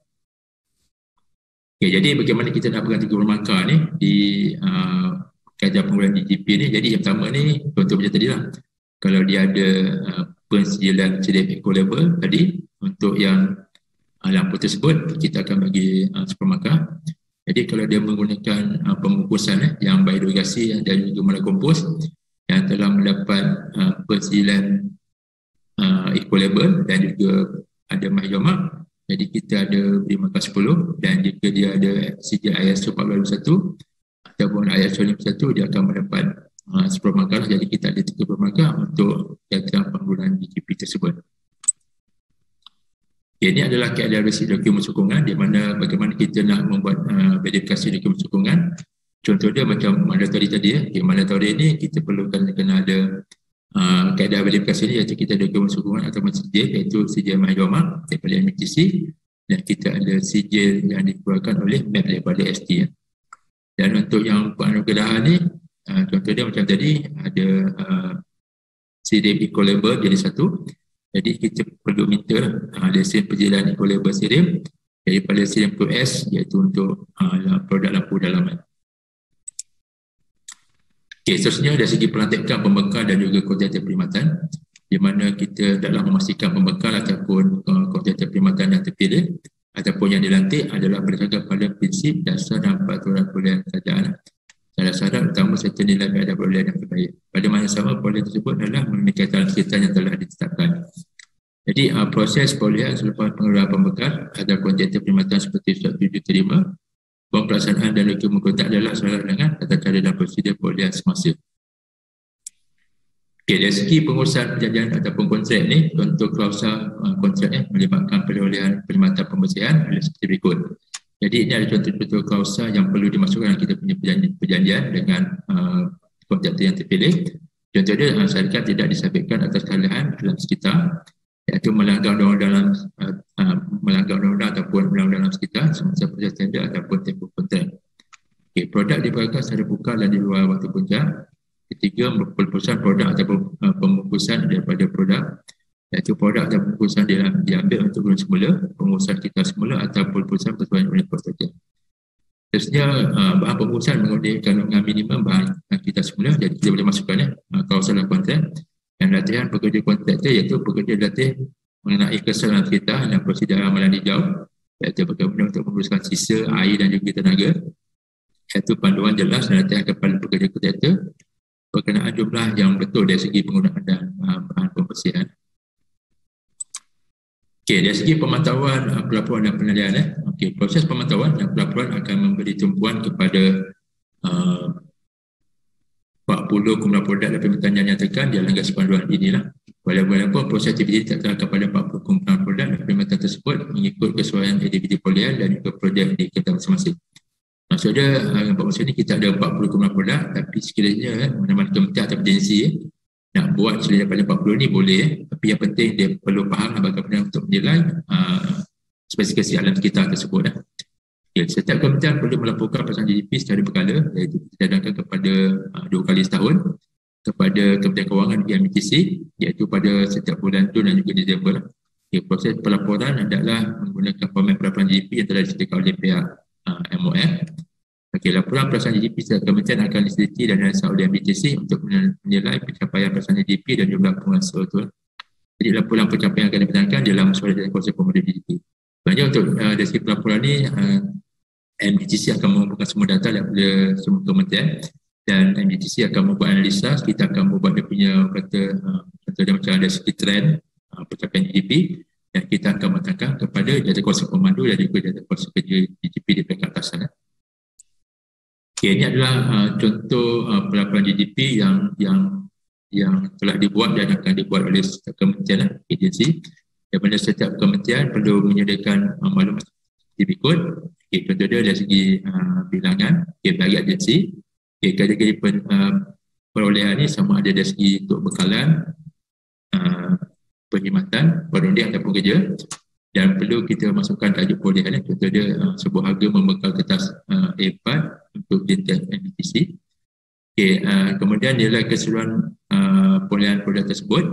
Jadi bagaimana kita nak pegang 30 markah ni di kajian pengurusan DGP ni. Jadi yang pertama ni, contoh macam tadi lah, kalau dia ada pensijilan CDF Eco Label tadi, untuk yang lampu tersebut, kita akan bagi 10 markah. Jadi kalau dia menggunakan pembungkusan yang biodegrasi dan juga modal kompos yang telah mendapat pensijilan Eco Label dan juga ada mahjama, jadi kita ada beri markah 10. Dan jika dia ada sijil ISO 14001 ataupun ISO 51, dia akan mendapat 10 markah. Jadi kita ada 30 markah untuk kajian penggunaan DGP tersebut. Ini adalah keadaan resi dokumen sokongan, di mana bagaimana kita nak membuat verifikasi dokumen sokongan. Contohnya macam mandatori tadi, mandatori ini kita perlukan kena ada keadaan verifikasi ini, iaitu kita ada dokumen sokongan atau sijil, iaitu sijil mahjama daripada MTC, dan kita ada sijil yang dikeluarkan oleh MAP daripada ST. Dan untuk yang penganugerahan ni, contohnya macam tadi ada SIRIM Eco Label jadi satu. Jadi kita perlu minta lesen penjilan Eco Label SIRIM daripada SIRIM QS, iaitu untuk produk lampu dalaman. Seterusnya dari segi pelantikan pembekal dan juga kontraktor perkhidmatan, di mana kita dalam memastikan pembekal ataupun kontraktor perkhidmatan yang terpilih ataupun yang dilantik adalah berdasarkan pada prinsip dasar dan peraturan perolehan kerajaan. Syarat-syarat utama serta nilai keadaan perolehan yang terbaik. Pada masa sama, perolehan tersebut adalah memiliki calon sekitar yang telah ditetapkan. Jadi proses perolehan selepas pengeluaran pembekal ada kontraktor perkhidmatan seperti surat tuju terima, pelaksanaan dan dokumen kontrak adalah syarat dengan tata cara dan prosedur perolehan semasa. Dari segi pengurusan perjanjian ataupun kontrak ni, contoh klausa kontrak melibatkan perolehan perkhidmatan pembersihan adalah seperti berikut. Jadi ini ada contoh-contoh klausa yang perlu dimasukkan dalam kita punya perjanjian dengan kontraktor yang terpilih. Contohnya, syarikat tidak disabitkan atas kesalahan dalam sekitar, iaitu melanggar undang-undang ataupun undang-undang dalam sekitar semasa proses tender ataupun tempoh kontrak. Produk diperlukan secara buka dan di luar waktu puncak. Ketiga, pembungkusan produk ataupun pembungkusan daripada produk, iaitu produk dan pembungkusan diambil untuk guna semula, pengurusan kita semula atau pembungkusan persesuaian oleh kontraktor. Seterusnya, bahan pembungkusan menggunakan kandungan minimum bahan kita semula, jadi kita boleh masukkan klausul dalam kontrak. Dan latihan pekerja kontraktor, iaitu pekerja latih mengenai kesalahan kita dan prosedur amalan hijau, iaitu bagaimana untuk menguruskan sisa, air dan juga tenaga, iaitu panduan jelas dan latihan kepada pekerja kontraktor berkenaan jumlah yang betul dari segi penggunaan dan bahan pembersihan. Dari segi pemantauan, pelaporan dan penilaian. Proses pemantauan dan pelaporan akan memberi tumpuan kepada 40 kumpulan produk dan permintaan yang nyatakan di langkah sepanduan inilah. Walaupun proses aktiviti tak kepada 40 kumpulan produk dan permintaan tersebut mengikut kesesuaian individu perolehan dan juga projek di kita masing-masing. Maksudnya, maksud ini kita ada 40 kumpulan produk, tapi sekiranya mana-mana kementerian atau agensi nak buat selain daripada 40 ni boleh, tapi yang penting dia perlu faham bagaimana untuk menilai spesifikasi alam sekitar tersebut. Ya, setiap kementerian perlu melaporkan pelaksanaan GDP secara berkala, iaitu kita cadangkan kepada 2 kali setahun kepada Kementerian Kewangan PMTC, iaitu pada setiap bulan Jun dan juga Disember. Ya, proses pelaporan adalah menggunakan format pelaporan GDP yang telah disediakan oleh pihak MOF. Okey, laporan pelaksanaan GDP setiap kementerian akan diteliti dan dianalisa oleh MBTC untuk menilai pencapaian pelaksanaan GDP dan jumlah penguasa itu. Jadi laporan pencapaian akan dipetangkan dalam surat dan konsep pemodelan GDP. Sebenarnya untuk dari segi pelaporan ini, MBTC akan mengumpulkan semua data daripada semua kementerian dan MBTC akan membuat analisa. Kita akan membuat dia punya contohnya macam ada segi trend pencapaian GDP dan kita akan matangkan kepada jasa kuasa pemandu dan juga jasa kuasa kerja GDP di peringkat atasan. Okay, ini adalah contoh pelaporan GDP yang telah dibuat dan akan dibuat oleh setiap kementerian agensi. Di mana setiap kementerian perlu menyediakan maklumat berikut. Okay, contohnya dari segi bilangan bagi agensi. Okay, kategori perolehan ini sama ada dari segi untuk bekalan, perkhidmatan, perunding ataupun kerja, dan perlu kita masukkan tajuk perolehan. Contohnya sebuah harga membekal kertas A4 untuk dinten MBTC. Okay, kemudian nilai keseluruhan perolehan produk tersebut.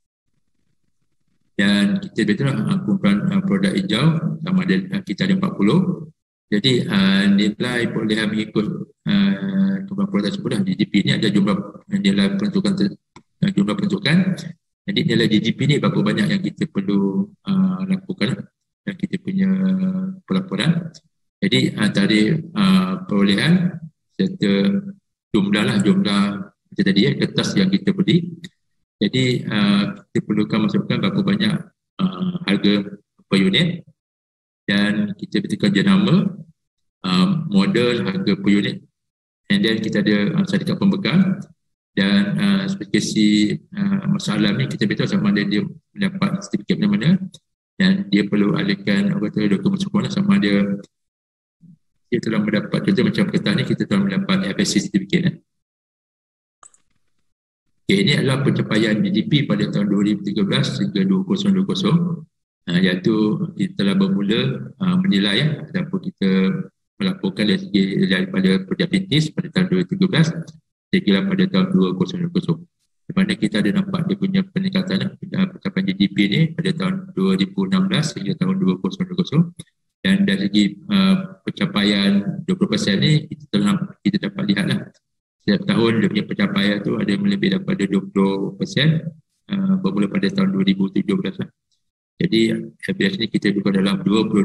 Dan kita betul kumpulan produk hijau sama ada kita ada 40. Jadi nilai perolehan mengikut kumpulan produk tersebut GDP ni ada jumlah nilai penunjukan. Jadi nilai GDP ni berapa banyak yang kita perlu lakukan dan kita punya pelaporan. Jadi tarikh perolehan serta jumlah macam tadi kertas yang kita beli. Jadi kita perlukan masukkan berapa banyak harga per unit dan kita betulkan jenama, model, harga per unit, and then kita ada syarikat pembekal dan spesifikasi masalah ni kita betul sama ada dia mendapat sertifikat mana-mana dan dia perlu alihkan dokumen sempurna sama ada dia telah mendapat, contoh macam kertas ni kita telah mendapat FSC sertifikat. Okay, ini adalah pencapaian GDP pada tahun 2013 hingga 2020, iaitu kita telah bermula menilai ataupun kita melaporkan dari segi daripada projek perintis pada tahun 2013 sehingga pada tahun 2020. Di mana kita ada nampak dia punya peningkatan pencapaian GDP ni pada tahun 2016 hingga tahun 2020. Dan dari segi pencapaian 20% ni kita dapat lihatlah setiap tahun dia punya pencapaian tu ada lebih daripada 20% bermula pada tahun 2017 lah. Jadi average ni kita juga dalam 22%.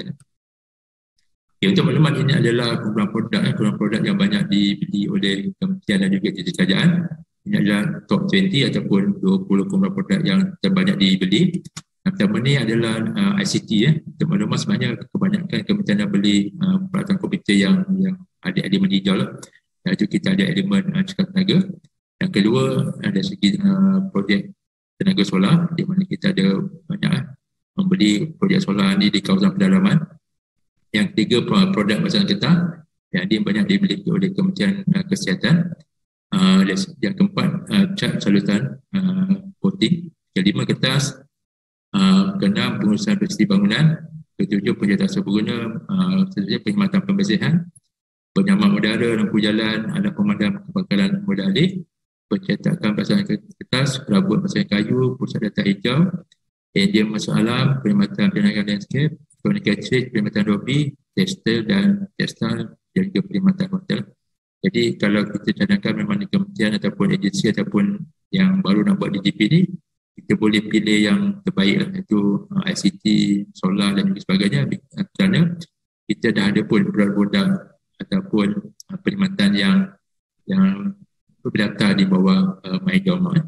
Okay, untuk maklumat ini adalah kumpulan produk yang banyak dibeli oleh kementerian dan juga jasa kerajaan. Ini adalah top 20 ataupun 20 kumpulan produk yang terbanyak dibeli. Yang pertama ni adalah ICT. Untuk maklumat sebenarnya kebanyakan kementerian dah beli peralatan komputer yang ada elemen hijau lah. Iaitu kita ada elemen cekal tenaga. Yang kedua ada segi projek tenaga solar di mana kita ada banyak membeli projek solar ni di kawasan pedalaman. Yang ketiga produk masyarakat getah yang dia banyak dimiliki oleh Kementerian Kesihatan. Yang keempat cat salutan coating. Kelima kertas. Keenam pengurusan prestisi bangunan. Ketujuh penjahatan seberguna. Seterusnya perkhidmatan pembersihan. Penyaman udara, lampu jalan, alat pemadam kebakaran mudah alih, pencetakan pelaksanaan kertas, perabot pelaksanaan kayu, pusat data hijau, enjin masuk alam, perkhidmatan perniagaan landscape, communication, perkhidmatan lobby, tekstil dan tekstil dan juga perkhidmatan hotel. Jadi kalau kita cadangkan memang di kementerian ataupun agensi ataupun yang baru nak buat DGP ni, kita boleh pilih yang terbaik lah, iaitu ICT, solar dan juga sebagainya, kerana kita dah ada pun produk-produk ataupun perkhidmatan yang berdaftar di bawah MyGovernment.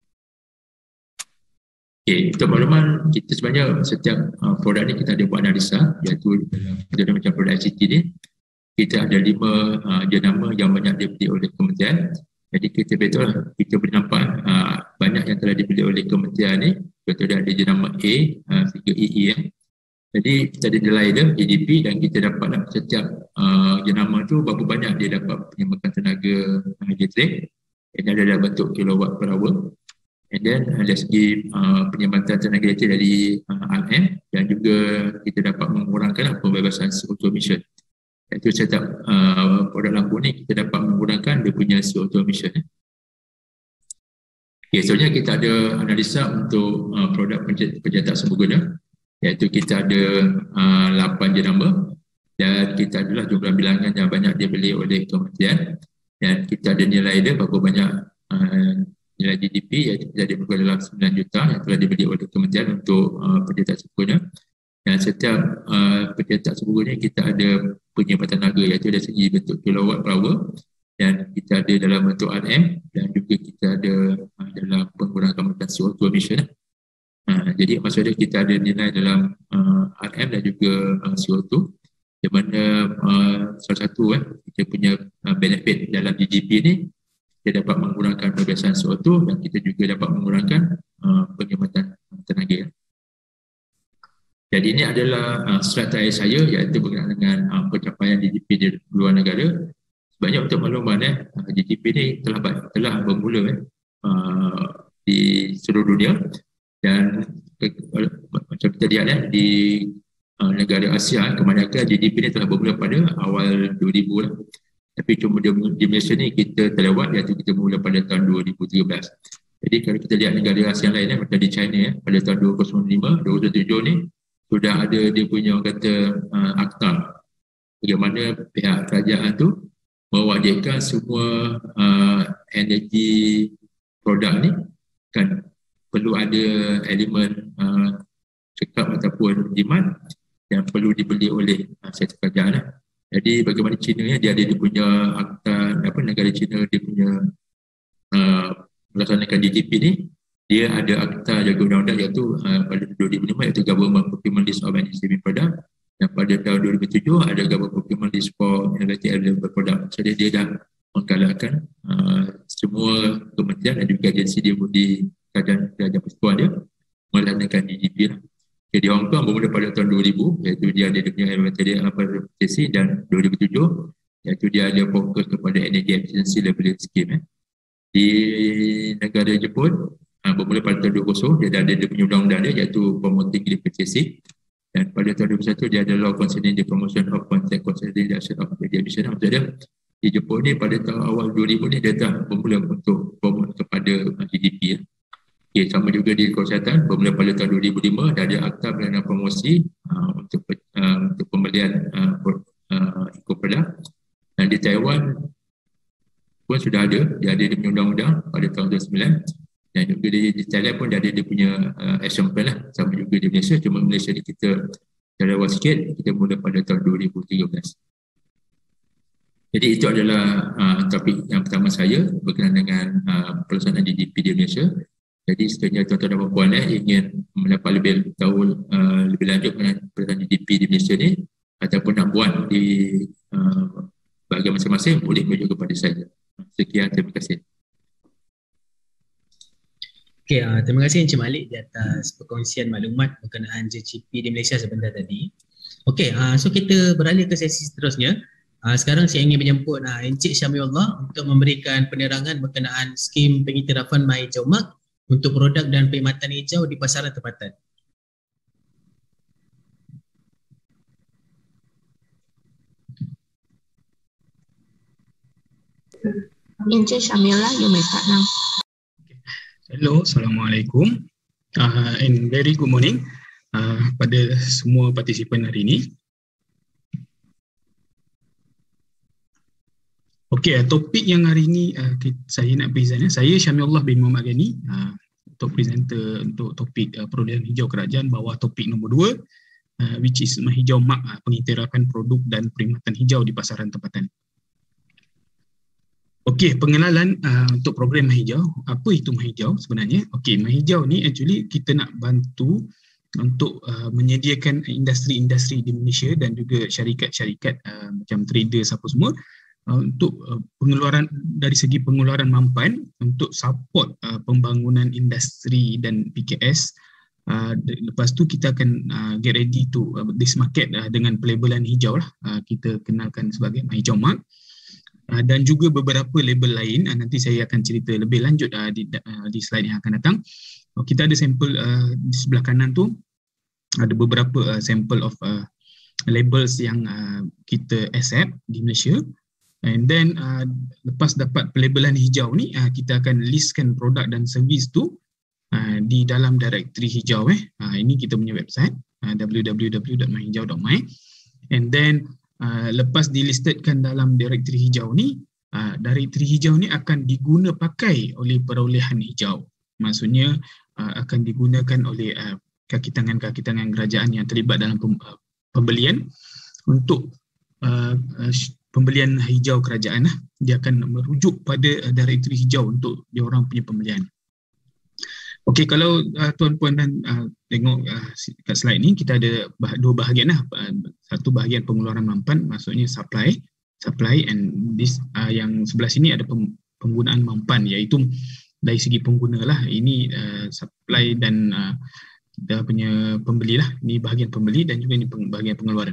Okay, untuk makluman kita sebenarnya setiap produk ni kita ada buat analisa, iaitu dalam macam produk ICT ni kita ada 5 jenama yang banyak dibeli oleh kementerian. Jadi kita betul lah, kita boleh nampak banyak yang telah dibeli oleh kementerian ni. Contohnya ada jenama A, figure EE. Jadi kita ada nilai dia, GDP, dan kita dapatlah setiap jenama tu berapa banyak dia dapat penyumbangkan tenaga elektrik. Ini ada dalam bentuk kilowatt per hour. And then dari segi penyumbangkan tenaga elektrik dari RM, dan juga kita dapat mengurangkan pembebasan CO2 emission. Iaitu setiap produk lampu ni kita dapat menggunakan dia punya CO2 emission. Okay, sebenarnya kita ada analisa untuk produk pencetak sempurna, iaitu kita ada 8 jenama, dan kita adalah jumlah bilangan yang banyak dibeli oleh kementerian, dan kita ada nilai dia berapa banyak nilai GDP, iaitu kita ada berapa dalam 9 juta yang telah dibeli oleh kementerian untuk pencetak sempurna. Dan setiap pencetak sempurna kita ada penyumbatan tenaga, iaitu dari segi bentuk kilowatt per hour, dan kita ada dalam bentuk RM, dan juga kita ada dalam pengurangan CO2 emission. Jadi maksudnya kita ada nilai dalam RM dan juga CO2, di mana salah satu kita punya benefit dalam GDP ni, kita dapat mengurangkan pembebasan CO2 dan kita juga dapat mengurangkan penyumbatan tenaga. Jadi ini adalah slide terakhir saya, iaitu berkenaan dengan pencapaian GDP di luar negara. Sebanyak untuk makluman, GDP ini telah bermula di seluruh dunia, dan macam kita lihat di negara Asia kebanyakan GDP ini telah bermula pada awal 2000 lah. Tapi cuma di Malaysia ni kita terlewat, iaitu kita mula pada tahun 2013. Jadi kalau kita lihat negara Asia lain macam di China pada tahun 2005, 2007 ni sudah ada dia punya kata akta bagaimana pihak kerajaan tu mewajibkan semua energi produk ni kan perlu ada elemen cekap ataupun jimat yang perlu dibeli oleh sektor kerajaan. Jadi bagaimana China dia ada dia punya akta negara China dia punya melaksanakan GDP ni, dia ada akta jaga undang-undang iaitu pada 2005 iaitu Government Procurement List of Energy Saving Product, dan pada tahun 2007 ada Government Procurement List for Energy Available Product. Jadi dia dah menggalakkan semua kementerian dan juga agensi dia di kerajaan persekutuan dia melaksanakan GDP lah. Jadi Hong Kong bermula pada tahun 2000, iaitu dia ada dia punya environmental policy, dan 2007 iaitu dia ada fokus kepada energy efficiency leveling scheme. Di negara Jepun bermula pada tahun 2000, dia dah ada dia punya undang-undang dia iaitu promoting green purchasing, dan pada tahun 2001 dia ada law concerning the promotion of contact consolidation of energy emission. Maksudnya di Jepun ni pada tahun awal 2000 ni dia dah bermula untuk promote kepada GDP. Okay, sama juga di kesihatan bermula pada tahun 2005 dah ada akta berkenaan promosi untuk pembelian eco-product, dan di Taiwan pun sudah ada, dia ada dia punya undang-undang pada tahun 2009, dan juga di Thailand pun dia ada dia punya action plan lah, sama juga di Malaysia. Cuma Malaysia ni kita terlewat sikit, kita mula pada tahun 2013. Jadi itu adalah topik yang pertama saya berkenaan dengan pelaksanaan GDP di Malaysia. Jadi sekiranya tuan-tuan dan puan ingin mendapat lebih tahu lebih lanjut mengenai pelaksanaan GDP di Malaysia ni, ataupun nak buat di bahagian masing-masing, boleh merujuk kepada saya. Sekian, terima kasih. Okay, terima kasih Encik Malik di atas perkongsian maklumat berkenaan GDP di Malaysia sebentar tadi. Okay, so kita beralih ke sesi seterusnya. Sekarang saya ingin menjemput Encik Syamiullah untuk memberikan penerangan berkenaan skim pengiktirafan MyHijau Mark untuk produk dan perkhidmatan hijau di pasaran tempatan. Encik Syamiullah, you may start now. Hello, Assalamualaikum and very good morning pada semua partisipan hari ini. Okey, topik yang hari ini saya nak present, saya Syamiullah bin Muhammad Ghani untuk presenter untuk topik perolehan hijau kerajaan bawah topik nombor 2 which is MyHijau Mark, pengiktirafan produk dan perkhidmatan hijau di pasaran tempatan. Okey, pengenalan untuk program MyHijau. Apa itu MyHijau sebenarnya? Okey, MyHijau ni actually kita nak bantu untuk menyediakan industri-industri di Malaysia dan juga syarikat-syarikat macam traders apa semua untuk pengeluaran dari segi pengeluaran mampan untuk support pembangunan industri dan PKS. Lepas tu kita akan get ready to this market dengan pelabelan hijau lah. Kita kenalkan sebagai MyHijau Mark. Dan juga beberapa label lain, nanti saya akan cerita lebih lanjut di slide yang akan datang. Kita ada sampel di sebelah kanan tu, ada beberapa sampel of labels yang kita accept di Malaysia. And then lepas dapat pelabelan hijau ni, kita akan listkan produk dan servis tu di dalam directory hijau. Ini kita punya website, www.myhijau.my. And then lepas dilistedkan dalam directory hijau ni, directory hijau ni akan diguna pakai oleh perolehan hijau. Maksudnya akan digunakan oleh kaki tangan kerajaan yang terlibat dalam pembelian untuk pembelian hijau kerajaan. Dia akan merujuk pada directory hijau untuk diorang punya pembelian. Okey, kalau tuan-puan dan tengok kat slide ni, kita ada dua bahagian lah. Satu bahagian pengeluaran mampan, maksudnya supply and this yang sebelah sini ada penggunaan mampan, iaitu dari segi pengguna lah. Ini supply dan kita punya pembeli lah. Ini bahagian pembeli dan juga ini bahagian pengeluaran.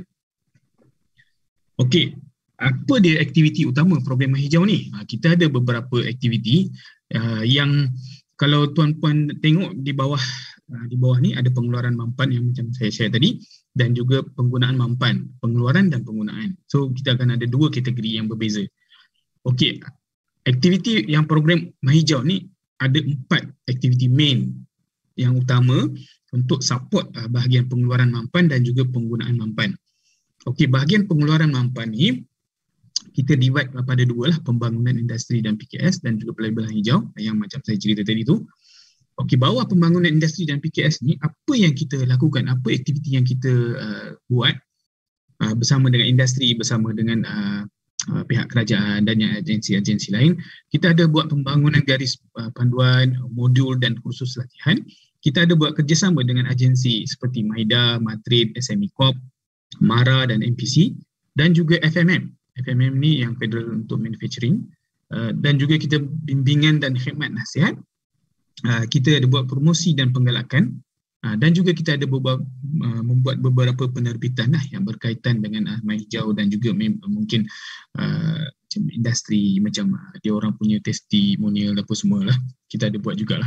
Okey, apa dia aktiviti utama program MyHijau ni? Kita ada beberapa aktiviti yang kalau tuan-puan tengok di bawah ni ada pengeluaran mampan yang macam saya share tadi, dan juga penggunaan mampan, pengeluaran dan penggunaan. So kita akan ada dua kategori yang berbeza. Okey, aktiviti yang program MyHijau ni ada 4 aktiviti main yang utama untuk support bahagian pengeluaran mampan dan juga penggunaan mampan. Okey, bahagian pengeluaran mampan ni kita divide pada dua lah, pembangunan industri dan PKS dan juga pelabelan hijau yang macam saya cerita tadi tu. Okey, bawah pembangunan industri dan PKS ni, apa yang kita lakukan, apa aktiviti yang kita buat bersama dengan industri, bersama dengan pihak kerajaan dan agensi-agensi lain. Kita ada buat pembangunan garis panduan, modul dan kursus latihan. Kita ada buat kerjasama dengan agensi seperti MIDA, Matrid, SME Corp, MARA dan MPC, dan juga FMM. FMM ni yang Federal untuk Manufacturing, dan juga kita bimbingan dan khidmat nasihat. Kita ada buat promosi dan penggalakan, dan juga kita ada membuat beberapa penerbitan yang berkaitan dengan MyHijau dan juga mungkin macam industri, macam dia orang punya testimonial apa semualah, kita ada buat jugalah.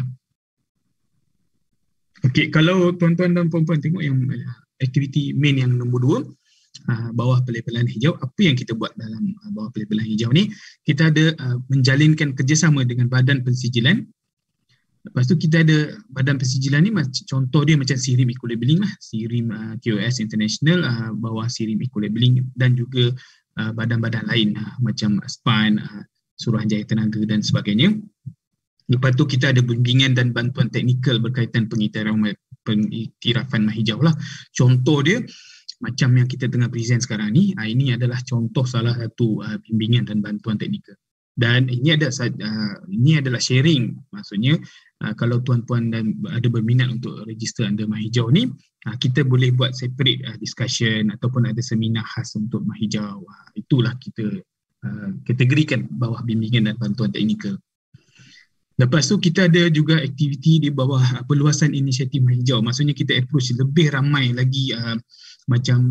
Okey, kalau tuan-tuan dan puan-puan tengok yang aktiviti main yang nombor 2, bawah pelabelan hijau, apa yang kita buat dalam bawah pelabelan hijau ni? Kita ada menjalinkan kerjasama dengan badan pensijilan. Lepas tu kita ada badan pensijilan ni, contoh dia macam SIRIM Eco-Labeling lah, SIRIM QS International, bawah SIRIM Eco-Labeling, dan juga badan-badan lain macam SPAN, Suruhanjaya Tenaga dan sebagainya. Lepas tu kita ada bimbingan dan bantuan teknikal berkaitan pengiktirafan MyHijau lah. Contoh dia macam yang kita tengah present sekarang ni, ini adalah contoh salah satu bimbingan dan bantuan teknikal. Dan ini adalah sharing, maksudnya kalau tuan-puan dan ada berminat untuk register under MyHijau ni, kita boleh buat separate discussion ataupun ada seminar khas untuk MyHijau. Itulah kita kategorikan bawah bimbingan dan bantuan teknikal. Lepas tu kita ada juga aktiviti di bawah perluasan inisiatif MyHijau. Maksudnya kita approach lebih ramai lagi macam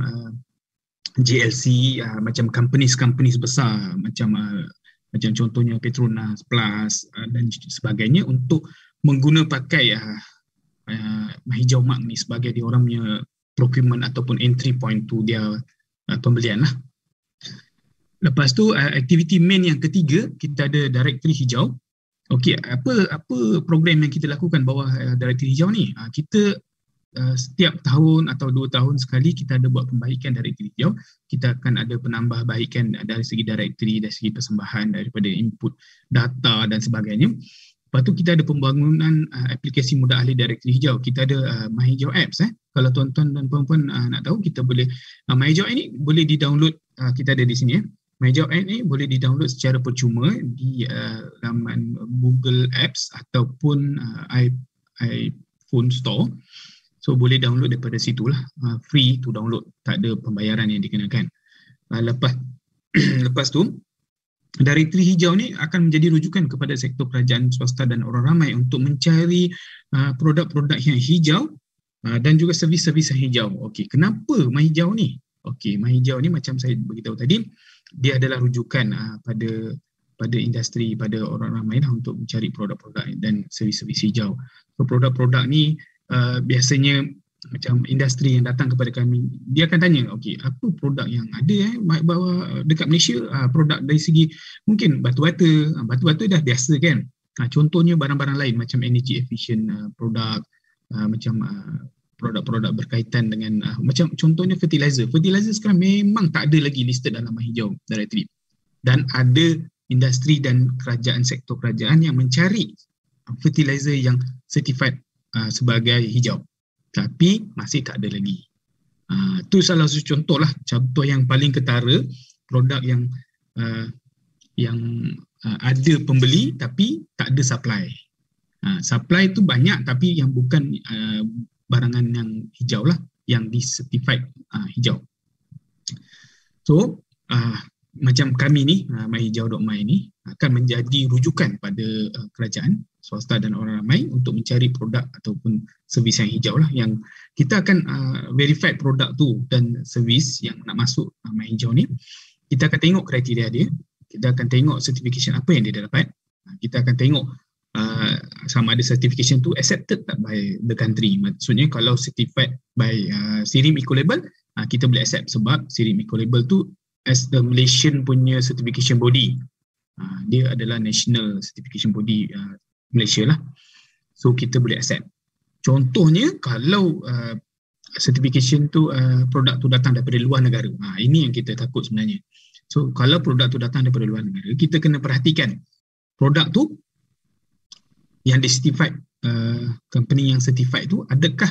JLC, macam companies besar, macam contohnya Petronas, Plus dan sebagainya, untuk mengguna pakai MyHijau Mark ni sebagai dia orang punya procurement ataupun entry point to dia pembelian lah. Lepas tu aktiviti main yang ketiga, kita ada directory hijau. Okey, apa program yang kita lakukan bawah directory hijau ni? Kita setiap tahun atau 2 tahun sekali kita ada buat pembaikan directory hijau. Kita akan ada penambahbaikan dari segi directory, dari segi persembahan, daripada input data dan sebagainya. Lepas tu kita ada pembangunan aplikasi mudah ahli directory hijau. Kita ada MyHijau Apps. Kalau tuan-tuan dan puan-puan nak tahu, kita boleh MyHijau ini boleh di-download, kita ada di sini MyHijau App ni boleh di-download secara percuma di laman Google Apps ataupun iPhone Store. So boleh download daripada situ lah, free to download, tak ada pembayaran yang dikenakan. Lepas tu Directory hijau ni akan menjadi rujukan kepada sektor kerajaan, swasta dan orang ramai untuk mencari produk-produk yang hijau dan juga servis-servis yang hijau. Okey, kenapa MyHijau ni? Okey, MyHijau ni macam saya beritahu tadi, dia adalah rujukan pada industri, pada orang ramai lah untuk mencari produk-produk dan servis-servis hijau. So produk-produk ni biasanya macam industri yang datang kepada kami, dia akan tanya, okey, apa produk yang ada bawa dekat Malaysia, produk dari segi mungkin batu-bata dah biasa kan. Contohnya barang-barang lain macam energy efficient produk, macam produk-produk berkaitan dengan macam contohnya fertilizer sekarang memang tak ada lagi listed dalam MyHijau directory, dan ada industri dan kerajaan, sektor kerajaan yang mencari fertilizer yang certified sebagai hijau, tapi masih tak ada lagi. Itu salah satu contoh lah, contoh yang paling ketara, produk yang ada pembeli tapi tak ada supply. Supply tu banyak tapi yang bukan barangan yang hijau lah, yang di-certified hijau. So macam kami ni, myhijau.my ni akan menjadi rujukan pada kerajaan, swasta dan orang ramai untuk mencari produk ataupun servis yang hijau lah, yang kita akan verify produk tu dan servis yang nak masuk MyHijau ni. Kita akan tengok kriteria dia, kita akan tengok certification apa yang dia dapat, kita akan tengok sama ada certification tu accepted tak by the country. Maksudnya kalau certified by SIRIM Ecolabel, kita boleh accept sebab SIRIM Ecolabel tu as the Malaysian punya certification body. Dia adalah national certification body Malaysia lah. So kita boleh accept. Contohnya kalau certification tu produk tu datang daripada luar negara. Ini yang kita takut sebenarnya. So kalau produk tu datang daripada luar negara, kita kena perhatikan produk tu yang di-certified, company yang certified tu adakah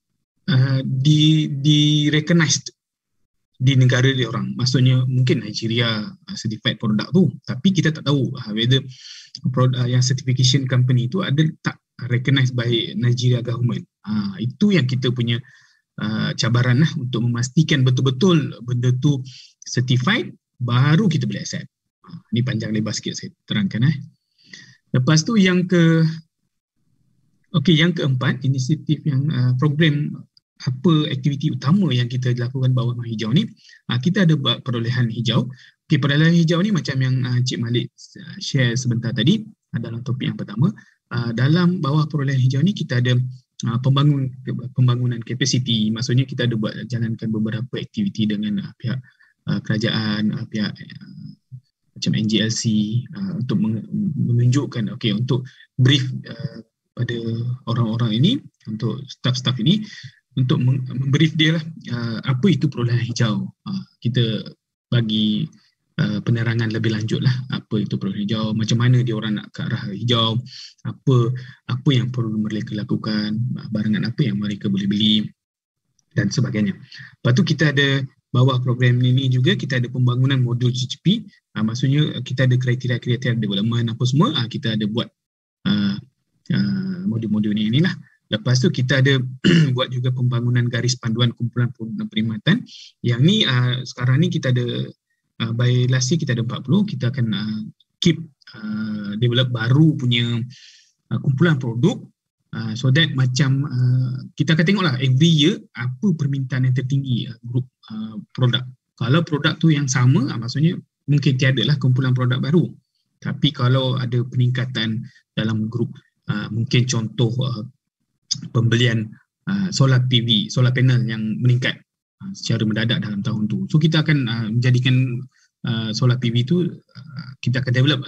di-recognized di negara dia orang. Maksudnya mungkin Nigeria certified produk tu, tapi kita tak tahu whether produk yang certification company tu ada tak recognized by Nigeria government. Itu yang kita punya cabaran lah, untuk memastikan betul-betul benda tu certified, baru kita boleh accept. Ini panjang lebar sikit saya terangkan. Lepas tu yang keempat, inisiatif yang program apa aktiviti utama yang kita lakukan bawah MyHijau ni, kita ada buat perolehan hijau. Perolehan hijau ni macam yang Cik Malik share sebentar tadi dalam topik yang pertama. Dalam bawah perolehan hijau ni kita ada pembangunan kapasiti. Maksudnya kita ada buat jalankan beberapa aktiviti dengan pihak kerajaan, pihak macam NGLC untuk menunjukkan, untuk brief pada orang-orang ini, untuk staff-staff ini, untuk membrief dia lah apa itu perolehan hijau. Kita bagi penerangan lebih lanjut lah apa itu perolehan hijau, macam mana dia orang nak ke arah hijau, apa yang perlu mereka lakukan, barangan apa yang mereka boleh beli dan sebagainya. Lepas tu kita ada bawah program ini juga kita ada pembangunan modul GCP. Maksudnya kita ada kriteria-kriteria development apa semua, kita ada buat modul-modul ni lah. Lepas tu kita ada buat juga pembangunan garis panduan kumpulan produk dan perkhidmatan. Yang ni sekarang ni kita ada by last year kita ada 40. Kita akan keep develop baru punya kumpulan produk, so that macam kita akan tengoklah every year apa permintaan yang tertinggi grup produk. Kalau produk tu yang sama, maksudnya mungkin tiadalah kumpulan produk baru. Tapi kalau ada peningkatan dalam grup, mungkin contoh pembelian solar PV, solar panel yang meningkat secara mendadak dalam tahun tu. So kita akan menjadikan solar PV tu, kita akan develop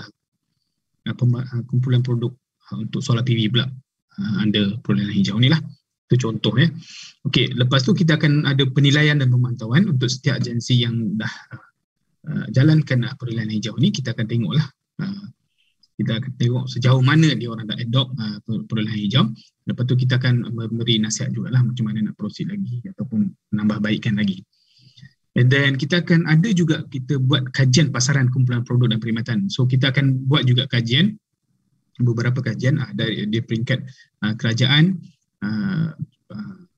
kumpulan produk untuk solar PV pula under perolehan hijau ni lah. Itu contoh ya. Okey, lepas tu kita akan ada penilaian dan pemantauan untuk setiap agensi yang dah jalankan perolehan hijau ni. Kita akan tengoklah, kita akan tengok sejauh mana dia orang dah adopt perolehan hijau. Lepas tu kita akan memberi nasihat jugalah macam mana nak proceed lagi ataupun menambah baikkan lagi. And then kita akan ada juga, kita buat kajian pasaran kumpulan produk dan perkhidmatan. So kita akan buat juga kajian, beberapa kajian dari peringkat kerajaan,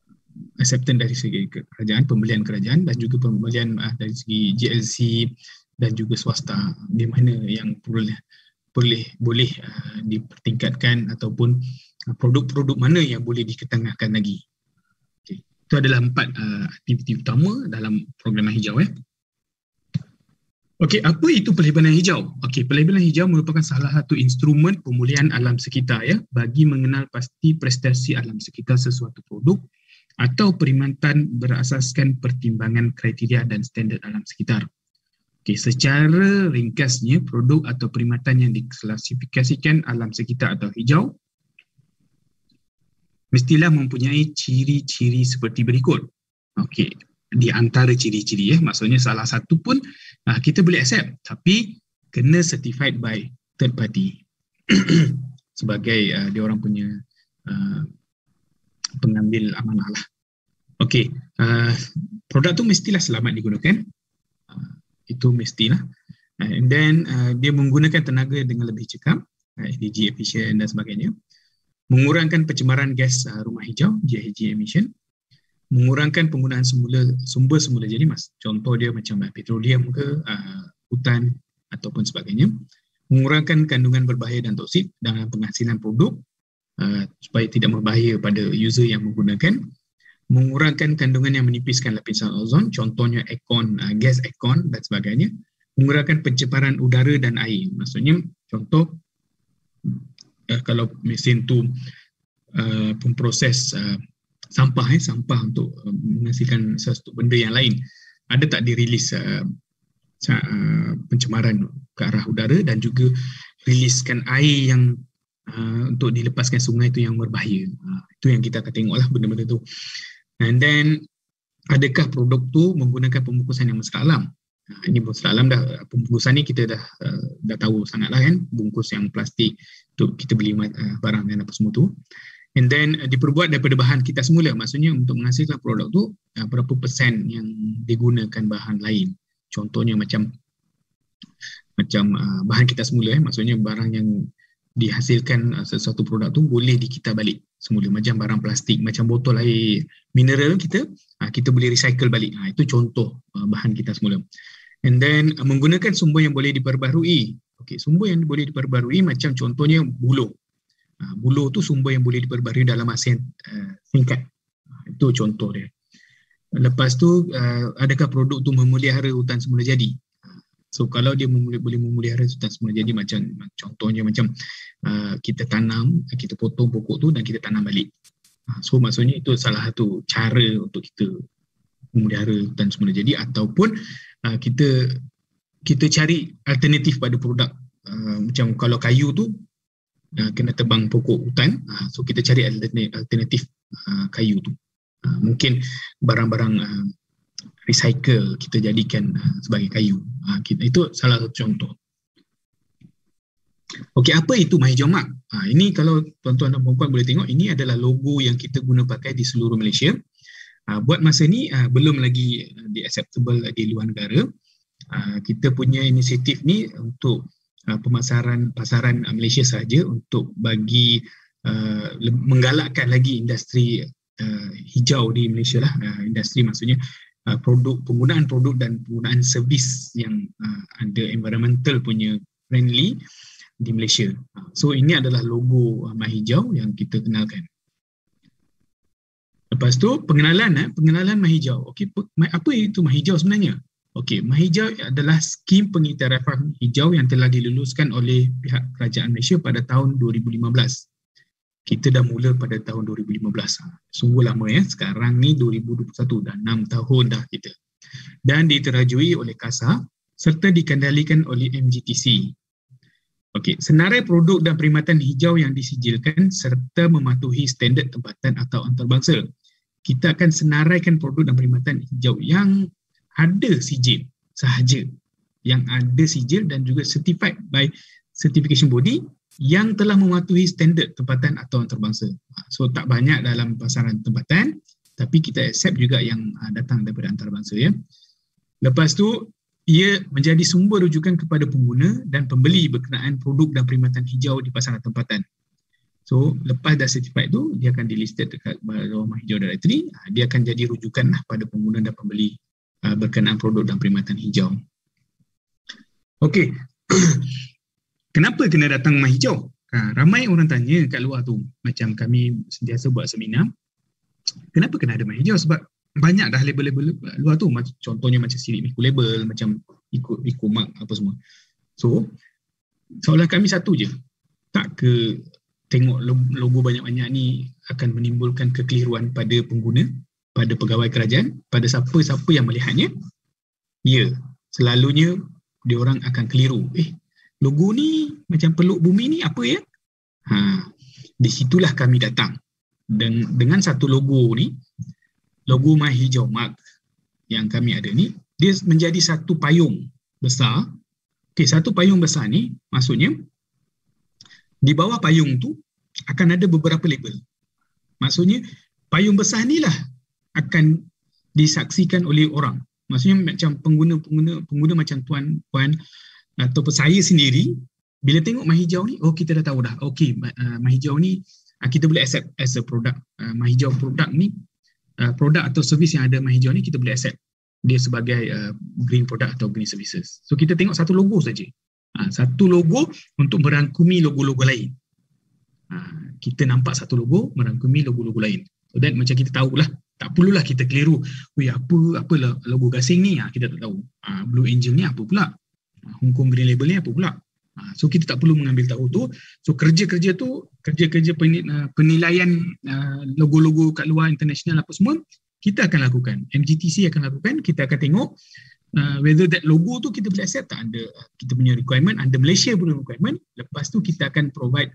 acceptance dari segi kerajaan, pembelian kerajaan, dan juga pembelian dari segi GLC, dan juga swasta, di mana yang boleh dipertingkatkan ataupun produk-produk mana yang boleh diketengahkan lagi. Okay. Itu adalah 4 aktiviti utama dalam program hijau. Okey, apa itu pelabelan hijau? Okey, pelabelan hijau merupakan salah satu instrumen pemulihan alam sekitar bagi mengenal pasti prestasi alam sekitar sesuatu produk atau perkhidmatan berasaskan pertimbangan kriteria dan standard alam sekitar. Okey, secara ringkasnya produk atau perkhidmatan yang diklasifikasikan alam sekitar atau hijau mestilah mempunyai ciri-ciri seperti berikut. Okey, di antara ciri-ciri maksudnya salah satu pun kita boleh accept, tapi kena certified by third party sebagai dia orang punya pengambil amanah lah. Okey, produk tu mestilah selamat digunakan, itu mestilah, and then dia menggunakan tenaga dengan lebih cekap, energy efficient dan sebagainya, mengurangkan pencemaran gas rumah hijau, GHG emission, mengurangkan penggunaan sumber semula jadi, contoh dia macam petroleum ke, hutan ataupun sebagainya, mengurangkan kandungan berbahaya dan toksik dalam penghasilan produk supaya tidak berbahaya pada user yang menggunakan, mengurangkan kandungan yang menipiskan lapisan ozon, contohnya aircon, gas aircon dan sebagainya, mengurangkan pencemaran udara dan air, maksudnya contoh kalau mesin tu pemproses sampah untuk menghasilkan sesuatu benda yang lain, ada tak dirilis pencemaran ke arah udara, dan juga riliskan air yang untuk dilepaskan sungai itu yang berbahaya. Itu yang kita akan tengoklah benda-benda tu. And then adakah produk tu menggunakan pembungkusan yang mesra alam? Ini mesra alam dah, pembungkusan ni kita dah tahu sangatlah kan, bungkus yang plastik untuk kita beli barang dan apa semua tu. And then diperbuat daripada bahan kita semula, maksudnya untuk menghasilkan produk tu berapa persen yang digunakan bahan lain. Contohnya macam bahan kita semula, maksudnya barang yang dihasilkan sesuatu produk tu boleh dikitar balik semula, macam barang plastik, macam botol air mineral kita boleh recycle balik. Itu contoh bahan kita semula. And then menggunakan sumber yang boleh diperbarui. Okey, sumber yang boleh diperbarui macam contohnya buluh. Buluh tu sumber yang boleh diperbarui dalam masa yang singkat. Itu contoh dia. Lepas tu adakah produk tu memelihara hutan semula jadi? So kalau dia boleh memelihara hutan semula jadi, macam contohnya macam kita tanam, kita potong pokok tu dan kita tanam balik. So maksudnya itu salah satu cara untuk kita memelihara hutan semula jadi, ataupun kita cari alternatif pada produk. Macam kalau kayu tu kena tebang pokok hutan, so kita cari alternatif kayu tu. Mungkin barang-barang recycle kita jadikan sebagai kayu. Itu salah satu contoh. Okey, apa itu MyHijau Mark? Ini kalau tuan-tuan dan puan-puan boleh tengok, ini adalah logo yang kita guna pakai di seluruh Malaysia. Buat masa ni belum lagi di-acceptable di luar negara. Kita punya inisiatif ni untuk pasaran Malaysia sahaja, untuk bagi menggalakkan lagi industri hijau di Malaysia lah. Industri maksudnya penggunaan produk dan penggunaan servis yang ada environmental punya friendly di Malaysia. So ini adalah logo MyHijau yang kita kenalkan. Lepas tu pengenalan MyHijau. Okey, apa itu MyHijau sebenarnya? Okey, MyHijau adalah skim pengiktirafan hijau yang telah diluluskan oleh pihak kerajaan Malaysia pada tahun 2015. Kita dah mula pada tahun 2015. Sungguh lama sekarang ni 2021, dah 6 tahun dah kita. Dan diterajui oleh KASA serta dikendalikan oleh MGTC. Okey, senarai produk dan perkhidmatan hijau yang disijilkan serta mematuhi standard tempatan atau antarabangsa. Kita akan senaraikan produk dan perkhidmatan hijau yang ada sijil sahaja, yang ada sijil dan juga certified by certification body yang telah mematuhi standard tempatan atau antarabangsa. So tak banyak dalam pasaran tempatan, tapi kita accept juga yang datang daripada antarabangsa ya. Lepas tu ia menjadi sumber rujukan kepada pengguna dan pembeli berkenaan produk dan perkhidmatan hijau di pasaran tempatan. So lepas dah certified tu, dia akan di-listed dekat bawah MyHijau Directory. Dia akan jadi rujukan pada pengguna dan pembeli berkenaan produk dan perkhidmatan hijau. Okey. Kenapa kena datang Mah Hijau? Ramai orang tanya kat luar tu, macam kami sentiasa buat seminar, kenapa kena ada Mah Hijau? Sebab banyak dah label-label luar tu, contohnya macam Sirip Eco Label, macam Eco Mark apa semua. So, soalan kami satu je, tak ke tengok logo banyak-banyak ni akan menimbulkan kekeliruan pada pengguna, pada pegawai kerajaan, pada siapa-siapa yang melihatnya? Ya, selalunya diorang akan keliru. Logo ni macam peluk bumi ni apa ya? Di situlah kami datang. Dengan satu logo ni, logo Mah Hijau Mark yang kami ada ni, dia menjadi satu payung besar. Okey, satu payung besar ni maksudnya di bawah payung tu akan ada beberapa label. Maksudnya payung besar ni lah akan disaksikan oleh orang. Maksudnya macam pengguna macam tuan puan ataupun saya sendiri, bila tengok Mah Hijau ni, kita dah tahu dah. Okey, Mah Hijau ni kita boleh accept as a product. Mah Hijau produk ni, produk atau servis yang ada Mah Hijau ni kita boleh accept dia sebagai green product atau green services. So kita tengok satu logo saja. Satu logo untuk merangkumi logo-logo lain. Kita nampak satu logo merangkumi logo-logo lain. So that macam kita tahulah, tak perlulah kita keliru. Apa logo gasing ni? Kita tak tahu. Blue Angel ni apa pula? Hong Kong Green Label ni apa pula? So kita tak perlu mengambil tahu tu. So kerja-kerja penilaian logo-logo kat luar international apa semua, kita akan lakukan. MGTC akan lakukan. Kita akan tengok whether that logo tu kita boleh accept tak, ada kita punya requirement, ada Malaysia punya requirement. Lepas tu kita akan provide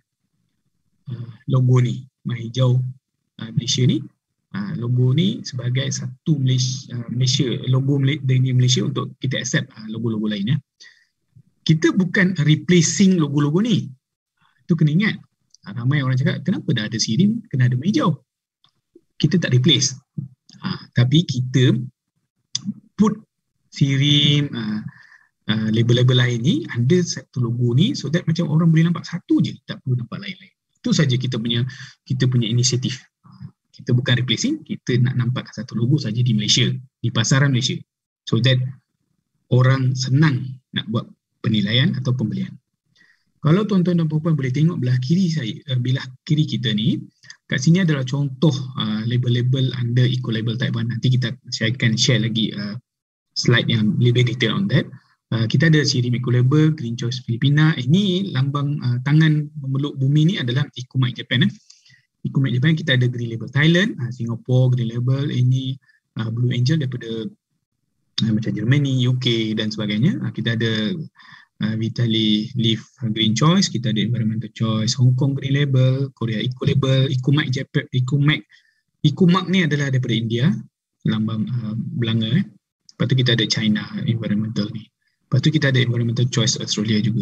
logo ni, Mah Hijau Malaysia ni. Logo ni sebagai satu Malaysia, logo dari Malaysia untuk kita accept logo-logo lain ya. Kita bukan replacing logo-logo ni. Itu kena ingat. Ramai orang cakap, kenapa dah ada Sirim, kena ada Mah Hijau? Kita tak replace. Tapi kita put Sirim, label-label lain ni, ada satu logo ni, so that macam orang boleh nampak satu je, tak perlu nampak lain-lain. Itu saja kita punya inisiatif. Kita bukan replacing, kita nak nampak satu logo saja di Malaysia, di pasaran Malaysia. So that orang senang nak buat penilaian atau pembelian. Kalau tuan-tuan dan puan-puan boleh tengok belah kiri kita ni, kat sini adalah contoh label-label under Eco Label Type 1. Nanti saya akan share lagi slide yang lebih detail on that. Kita ada Sirim Eco Label, Green Choice Filipina. Ini lambang tangan memeluk bumi ni adalah Eco Mark Japan. Eco Mark Japan, kita ada Green Label Thailand, Singapore Green Label, ini Blue Angel daripada macam Germany, UK dan sebagainya. Kita ada Vitali Leaf Green Choice, kita ada Environmental Choice, Hong Kong Green Label, Korea Eco Label, Eco Mark Japan, Eco Mark ni adalah daripada India, lambang belanga. Lepas tu kita ada China Environmental ni. Lepas tu kita ada Environmental Choice Australia juga.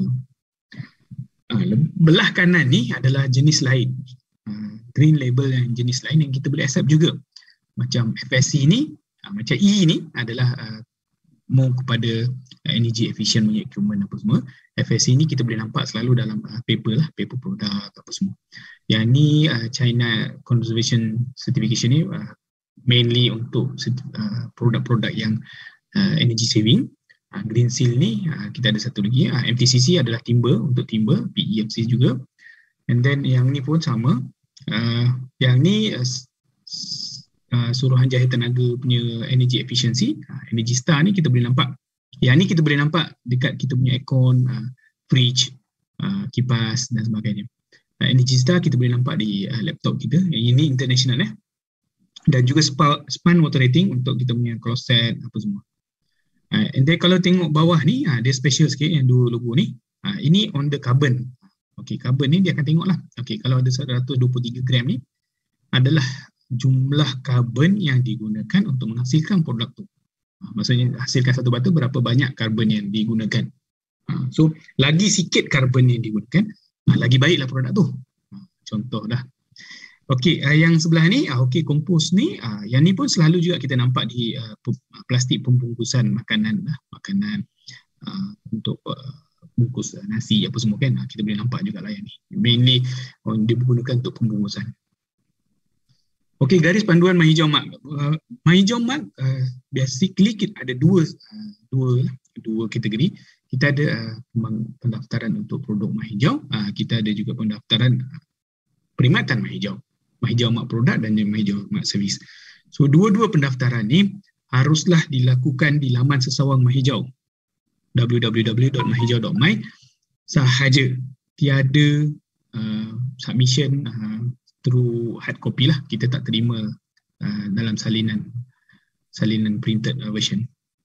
Belah kanan ni adalah jenis lain. Green Label yang jenis lain yang kita boleh accept juga. Macam FSC ni, macam E ni adalah more kepada energy efficient punya equipment apa semua. FSC ni kita boleh nampak selalu dalam paper produk apa semua. Yang ni China Conservation Certification ni mainly untuk produk-produk yang energy saving. Green Seal ni kita ada satu lagi. MTCC adalah timber, untuk timber, PEFC juga. And then yang ni pun sama. Yang ni Suruhanjaya Tenaga punya energy efficiency. Energy Star ni kita boleh nampak. Yang ni kita boleh nampak dekat kita punya aircon, fridge, kipas dan sebagainya. Energy Star kita boleh nampak di laptop kita. Ini international Dan juga span water rating untuk kita punya closet apa semua. And then kalau tengok bawah ni, dia special sikit yang dua logo ni. Ini on the carbon. Okay, carbon ni dia akan tengok lah. Okay, kalau ada 123 gram ni adalah jumlah karbon yang digunakan untuk menghasilkan produk tu. Maksudnya hasilkan satu batu berapa banyak karbon yang digunakan. So lagi sikit karbon yang digunakan, lagi baiklah produk tu. Contoh dah. Okey, yang sebelah ni, kompos ni, yang ni pun selalu juga kita nampak di plastik pembungkusan makanan untuk bungkus nasi apa semua kan. Kita boleh nampak juga lah yang ni. Mainly digunakan untuk pembungkusan. Okey, garis panduan Mah Hijau Mark. Mah Hijau Mark basically kita ada dua kategori. kita ada pendaftaran untuk produk Mah Hijau, kita ada juga pendaftaran perkhidmatan Mah Hijau. Mah Hijau Mak Produk dan Mah Hijau Mak Servis. So dua-dua pendaftaran ni haruslah dilakukan di laman sesawang Mah Hijau, www.mahhijau.my sahaja. Tiada submission through hard copy lah. Kita tak terima dalam salinan printed version.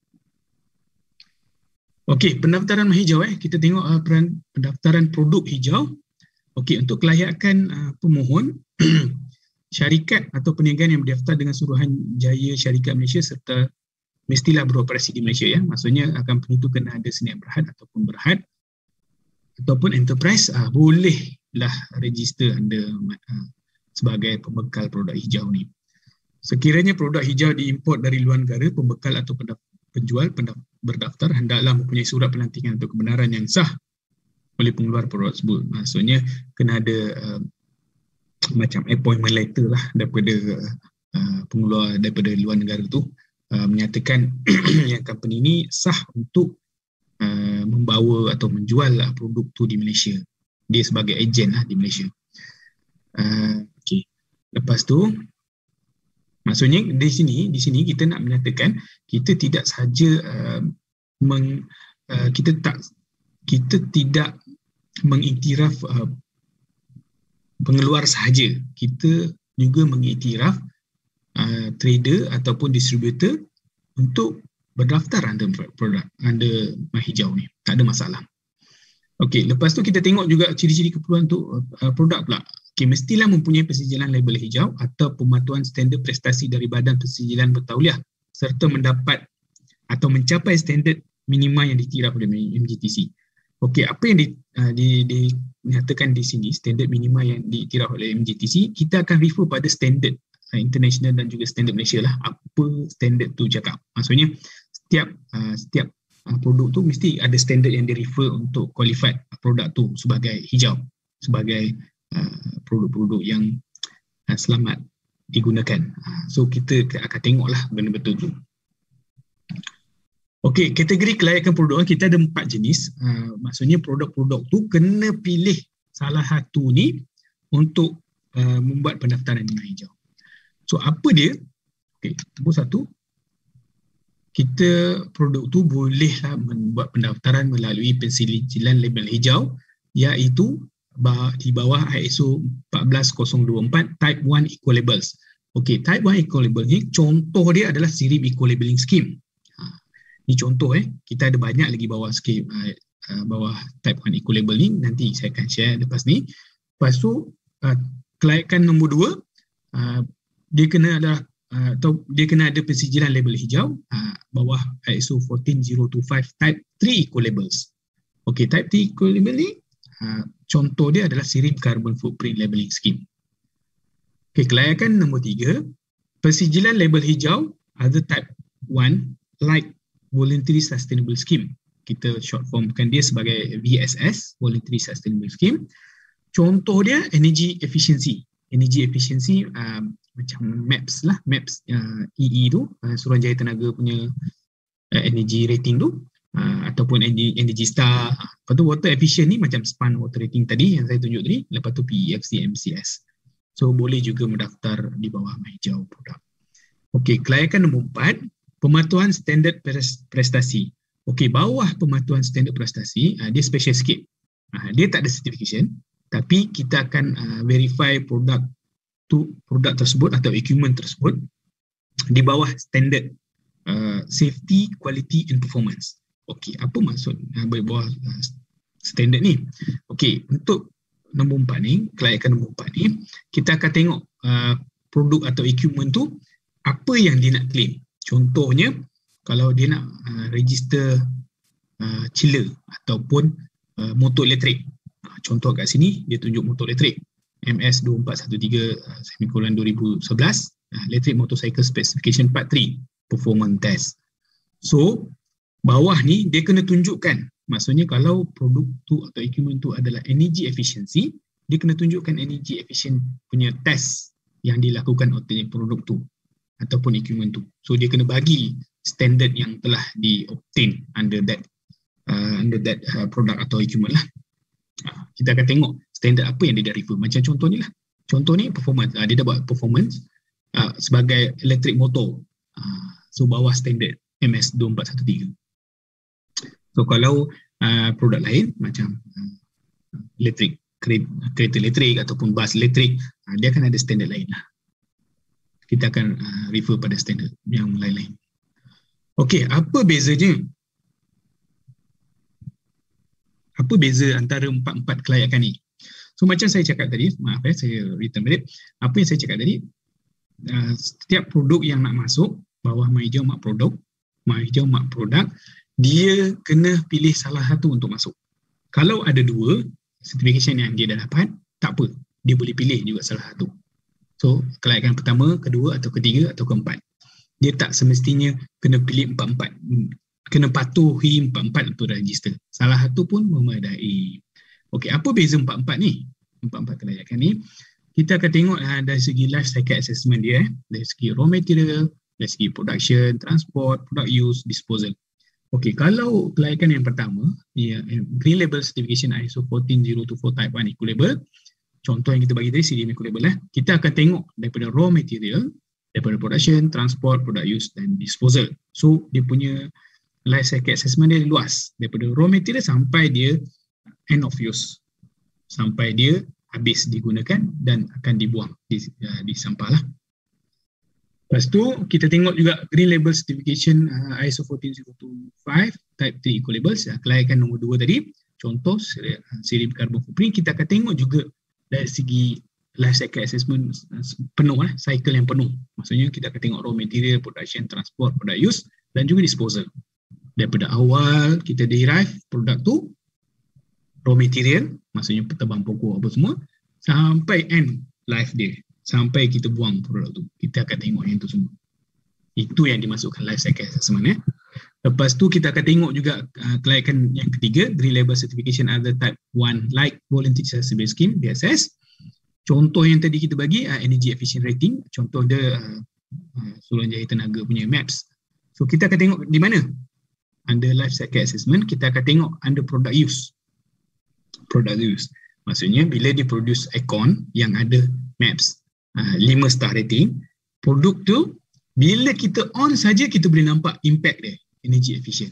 Okey, pendaftaran Mah Hijau kita tengok pendaftaran produk hijau. Okey, untuk kelayakan pemohon syarikat atau perniagaan yang berdaftar dengan Suruhanjaya Syarikat Malaysia serta mestilah beroperasi di Malaysia maksudnya company itu kena ada senaik berhad ataupun berhad ataupun enterprise, bolehlah register anda sebagai pembekal produk hijau ni. Sekiranya produk hijau diimport dari luar negara, pembekal atau penjual berdaftar hendaklah mempunyai surat pelantikan atau kebenaran yang sah oleh pengeluar produk tersebut. Maksudnya kena ada macam appointment letter lah daripada pengeluar daripada luar negara tu, menyatakan yang company ni sah untuk membawa atau menjual produk tu di Malaysia. Dia sebagai ejen lah di Malaysia. Okay. Lepas tu maksudnya di sini kita nak menyatakan kita tidak sahaja kita tidak mengiktiraf pengeluar sahaja, kita juga mengiktiraf trader ataupun distributor untuk berdaftar under produk under Mah Hijau ni. Tak ada masalah. Okey, lepas tu kita tengok juga ciri-ciri keperluan untuk produk pula. Okey, mestilah mempunyai persijilan label hijau atau pematuhan standard prestasi dari Badan Persijilan Bertauliah serta mendapat atau mencapai standard minima yang diiktiraf oleh MGTC. Okey, apa yang dinyatakan di sini, standard minima yang diiktiraf oleh MGTC, kita akan refer pada standard international dan juga standard Malaysia lah. Apa standard tu cakap? Maksudnya setiap produk tu mesti ada standard yang di refer untuk qualified produk tu sebagai hijau, sebagai produk-produk yang selamat digunakan. So kita akan tengoklah benda betul tu. Okey, kategori kelayakan produk kita ada 4 jenis. Maksudnya produk-produk tu kena pilih salah satu ni untuk membuat pendaftaran di Mah Hijau. So apa dia? Okey, nombor 1, kita produk tu bolehlah membuat pendaftaran melalui pensijilan label hijau, iaitu di bawah ISO 14024 Type 1 Eco-Labels. Okey, Type 1 Eco-Label ni contoh dia adalah SIRIP Eco-Labeling Scheme. Ni contoh kita ada banyak lagi bawah scheme bawah Type 1 Eco-Label ni, nanti saya akan share lepas ni. Lepas tu kelayakan nombor 2, dia kena ada pensijilan label hijau bawah ISO 14025 Type 3 Eco-Labels. Okey, Type 3 Eco-Label ni contoh dia adalah SIRIP Carbon Footprint Labeling Scheme. Okey, kelayakan nombor 3, pensijilan label hijau other Type 1 like Voluntary Sustainable Scheme. Kita short formkan dia sebagai VSS, Voluntary Sustainable Scheme. Contoh dia energy efficiency. Energy efficiency macam MAPS lah, MAPS EE tu, Suruhanjaya Tenaga punya energy rating tu, ataupun energy star. Lepas tu water efficient ni macam SPAN water rating tadi yang saya tunjuk tadi. Lepas tu PEFC MCS. So boleh juga mendaftar di bawah Mah Hijau produk. Okey, kelayakan nombor 4, pematuhan standard prestasi. Okey, bawah pematuhan standard prestasi, dia special sikit. Dia tak ada certification, tapi kita akan verify produk tersebut atau equipment tersebut di bawah standard safety, quality and performance. Okey, apa maksud bawah standard ni? Okey, untuk nombor 4 ni, kelayakan nombor 4 ni, kita akan tengok produk atau equipment tu apa yang dia nak claim. Contohnya, kalau dia nak register chiller ataupun motor elektrik. Contoh kat sini, dia tunjuk motor elektrik. MS2413/2011, Electric Motorcycle Specification Part 3, Performance Test. So, bawah ni dia kena tunjukkan. Maksudnya kalau produk tu atau equipment tu adalah energy efficiency, dia kena tunjukkan energy efficient punya test yang dilakukan oleh produk tu ataupun equipment tu. So dia kena bagi standard yang telah di-obtain under that under that product atau equipment lah. Kita akan tengok standard apa yang dia dah refer. Macam contoh ni lah. Contoh ni performance. Dia dah buat performance sebagai electric motor. So bawah standard MS 2413. So kalau produk lain macam elektrik, kereta elektrik ataupun bas elektrik, dia akan ada standard lain lah. Kita akan refer pada standard yang lain-lain. Okey, apa bezanya? Apa beza antara empat-empat kelayakan ni? So macam saya cakap tadi, maaf saya return balik. Apa yang saya cakap tadi, setiap produk yang nak masuk bawah mahijau mark produk, dia kena pilih salah satu untuk masuk. Kalau ada dua certification yang dia dah dapat, tak apa, dia boleh pilih juga salah satu. So kelayakan pertama, kedua atau ketiga atau keempat. Dia tak semestinya kena pilih empat-empat, kena patuhi empat-empat untuk register. Salah satu pun memadai. Okey, apa beza empat-empat ni? Empat-empat kelayakan ni, kita akan tengok dari segi life cycle assessment dia, dari segi raw material, dari segi production, transport, product use, disposal. Okey, kalau kelayakan yang pertama, Green Label Certification ISO 14024 Type 1 Ecolabel, contoh yang kita bagi tadi, CDM Ecolabel, kita akan tengok daripada raw material, daripada production, transport, product use dan disposal. So, dia punya life cycle assessment dia luas, daripada raw material sampai dia end of use, sampai dia habis digunakan dan akan dibuang di sampah lah. Lepas tu kita tengok juga Green Label Certification ISO 14025 Type 3 Ecolabels, kelayakan nombor 2 tadi, contoh siri carbon footprint. Kita akan tengok juga dari segi life cycle assessment penuh, cycle yang penuh. Maksudnya kita akan tengok raw material, production, transport, product use dan juga disposal. Daripada awal kita derive produk tu, raw material, maksudnya petebang pokok apa semua, sampai end life dia, sampai kita buang produk tu. Kita akan tengok yang tu semua. Itu yang dimasukkan life cycle assessment. Lepas tu kita akan tengok juga kelayakan yang ketiga, Green Label Certification Other Type 1 Like Volunteer Accessibility Scheme, DSS. Contoh yang tadi kita bagi, Energy Efficient Rating, contoh dia Suruhanjaya Tenaga punya MAPS. So kita akan tengok di mana? Under Life Cycle Assessment, kita akan tengok under Product Use. Product Use. Maksudnya bila dia produce aircon yang ada MAPS 5 star rating, produk tu bila kita on saja kita boleh nampak impact dia, energy efficient.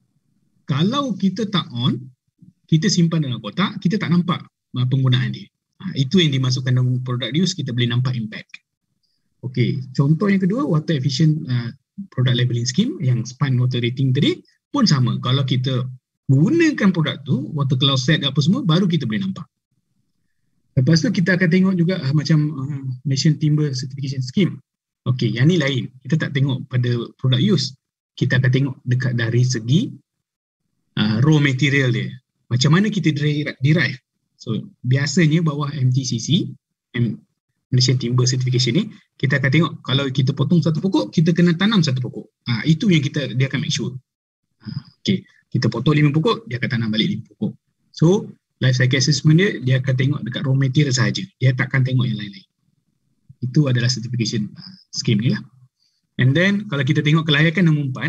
Kalau kita tak on, kita simpan dalam kotak, kita tak nampak penggunaan dia. Itu yang dimasukkan dalam product use, kita boleh nampak impact. Okey, contoh yang kedua, water efficient product labeling scheme yang SPAN water rating tadi pun sama. Kalau kita gunakan produk tu, water cloud set apa semua, baru kita boleh nampak. Lepas tu kita akan tengok juga macam Nation Timber Certification Scheme. Okey, yang ni lain. Kita tak tengok pada product use. Kita akan tengok dekat dari segi raw material dia. Macam mana kita derive. So, biasanya bawah MTCC, Malaysia Timber Certification ni, kita akan tengok kalau kita potong satu pokok, kita kena tanam satu pokok. Itu yang dia akan make sure. Okey, kita potong 5 pokok, dia akan tanam balik 5 pokok. So, life cycle assessment dia akan tengok dekat raw material sahaja. Dia takkan tengok yang lain-lain. Itu adalah certification scheme ni lah. And then, kalau kita tengok kelayakan nombor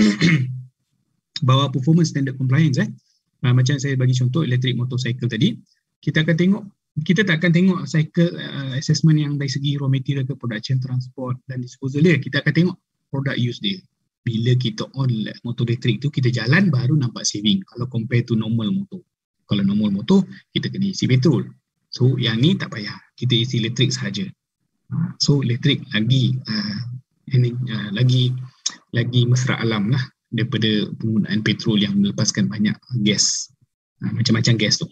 4, bawah performance standard compliance, macam saya bagi contoh electric motorcycle tadi, kita akan tengok, kita tak akan tengok cycle assessment yang dari segi raw material ke production, transport dan disposal dia. Kita akan tengok product use dia. Bila kita on motor elektrik tu, kita jalan baru nampak saving. Kalau compare to normal motor. Kalau normal motor, kita kena isi petrol. So yang ni tak payah. Kita isi elektrik sahaja. So elektrik lagi lagi mesra alam lah daripada penggunaan petrol yang melepaskan banyak gas. Macam-macam gas tu.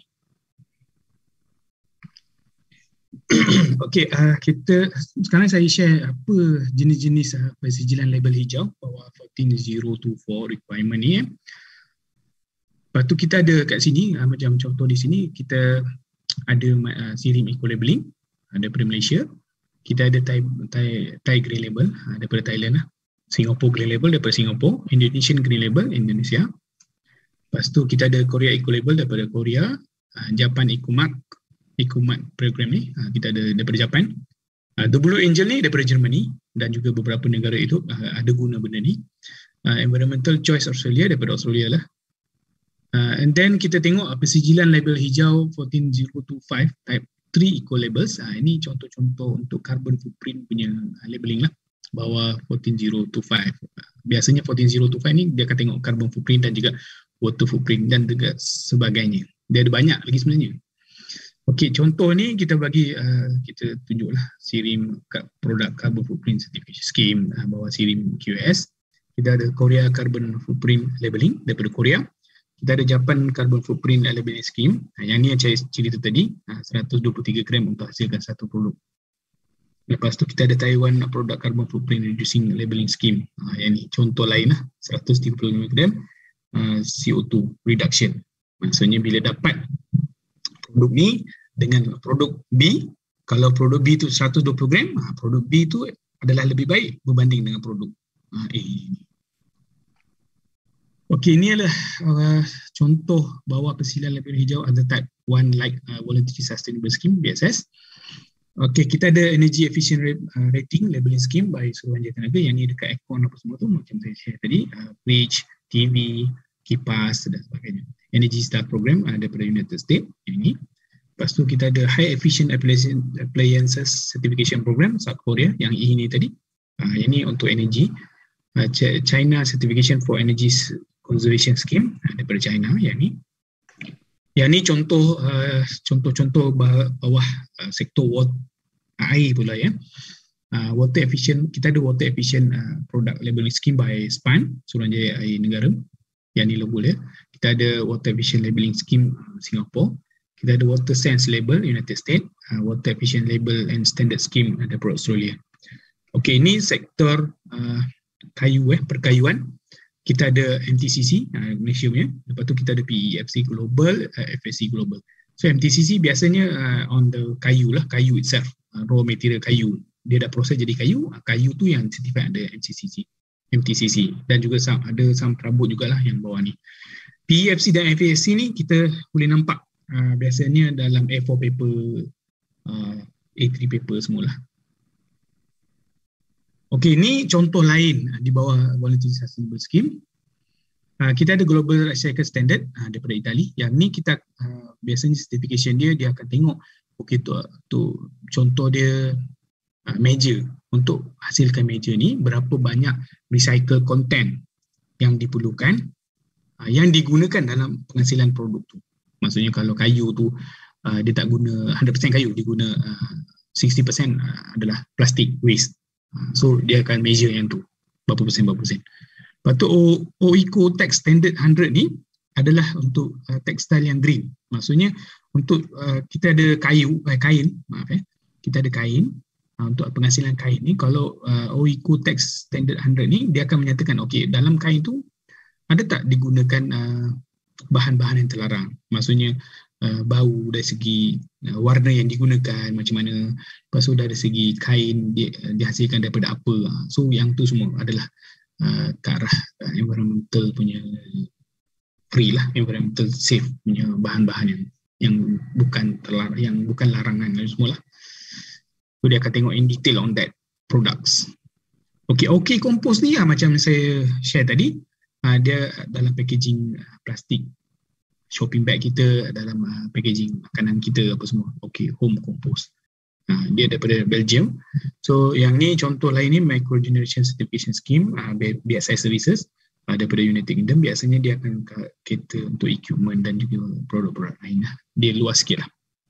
Okey, kita sekarang saya share apa jenis-jenis persijilan label hijau bawah 14024 requirement ni. Lepas tu kita ada kat sini macam contoh di sini kita ada Sirim Eco-Labeling daripada Malaysia. Kita ada Thai Green Label daripada Thailand lah. Singapore Green Label daripada Singapore. Indonesian Green Label Indonesia. Lepas tu kita ada Korea Eco-Label daripada Korea. Japan Ecomark program ni kita ada daripada Japan. The Blue Angel ni daripada Germany dan juga beberapa negara itu ada guna benda ni. Environmental Choice Australia daripada Australia lah. And then kita tengok persijilan label hijau 14025 type 3 eco labels. Ini contoh-contoh untuk carbon footprint punya labeling lah, bawah 14025. Biasanya 14025 ni dia akan tengok carbon footprint dan juga water footprint dan juga sebagainya. Dia ada banyak lagi sebenarnya. Okey, contoh ni kita bagi kita tunjuklah SIRIM produk carbon footprint certification scheme bawah SIRIM QS. Kita ada Korea carbon footprint labeling daripada Korea. Kita ada Japan carbon footprint labeling scheme. Yang ni yang saya cerita tadi, 123 gram untuk hasilkan satu produk. Lepas tu kita ada Taiwan product carbon footprint reducing labeling scheme. Yang ni contoh lain lah, 135 gram CO2 reduction. Maksudnya bila dapat produk ni dengan produk B, kalau produk B tu 120 gram, produk B tu adalah lebih baik berbanding dengan produk A. Okey, ini adalah contoh bawah persilan label hijau ada type 1 like Voluntary Sustainable Scheme, BSS. Okey, kita ada Energy Efficient Rating Labeling Scheme by Suruhanjaya Tenaga. Yang ni dekat aircon apa semua tu macam saya share tadi, fridge, TV, kipas dan sebagainya. Energy Star Program daripada United States, yang ni. Lepas tu kita ada High Efficient Appliances Certification Program South Korea, yang ini tadi. Yang ni untuk energy. China Certification for Energy Conservation Scheme daripada China, yang ni. Yang ni contoh-contoh bawah sektor water, air pula ya. Water efficient, kita ada water efficient product labeling scheme by SPAN, Suruhanjaya Air Negara. Yang ni logo dia. Kita ada water efficient labeling scheme Singapore. Kita ada water sense label United States, water efficient label and standard scheme daripada Australia. Okey, ini sektor perkayuan. Kita ada MTCC Malaysia punya. Lepas tu kita ada PEFC Global, FSC Global. So MTCC biasanya on the kayu lah, kayu itself, raw material kayu. Dia dah proses jadi kayu, kayu tu yang certified ada MTCC. Dan juga ada some perabot jugalah yang bawah ni. PEFC dan FSC ni kita boleh nampak biasanya dalam A4 paper, A3 paper semualah. Okey, ini contoh lain di bawah Voluntary Sustainable Scheme. Kita ada Global Recycle Standard daripada Itali. Yang ni kita biasanya certification dia akan tengok okey tu contoh dia meja. Untuk hasilkan meja ni berapa banyak recycle content yang diperlukan yang digunakan dalam penghasilan produk tu. Maksudnya kalau kayu tu dia tak guna 100% kayu, dia guna 60% adalah plastic waste. So dia akan measure yang tu berapa persen. Lepas tu OECO Tax Standard 100 ni adalah untuk tekstil yang green. Maksudnya untuk kita ada kain, kita ada kain untuk penghasilan kain ni. Kalau OECO Tax Standard 100 ni dia akan menyatakan okey, dalam kain tu ada tak digunakan bahan-bahan yang terlarang. Maksudnya bau dari segi warna yang digunakan macam mana, lepas tu dari segi kain dihasilkan daripada apa. So yang tu semua adalah ke arah environmental punya free lah, environmental safe punya bahan-bahan yang bukan terlarang, yang bukan larangan dan semualah. So dia akan tengok in detail on that products. Okay Compose ni macam saya share tadi, dia dalam packaging plastik shopping bag kita, dalam packaging makanan kita apa semua. Okay, Home Compose. Dia daripada Belgium. So yang ni contoh lain ni Micro Generation Certification Scheme, BSI Services daripada United Kingdom. Biasanya dia akan cater untuk equipment dan juga produk-produk lain. Dia luas sikit lah.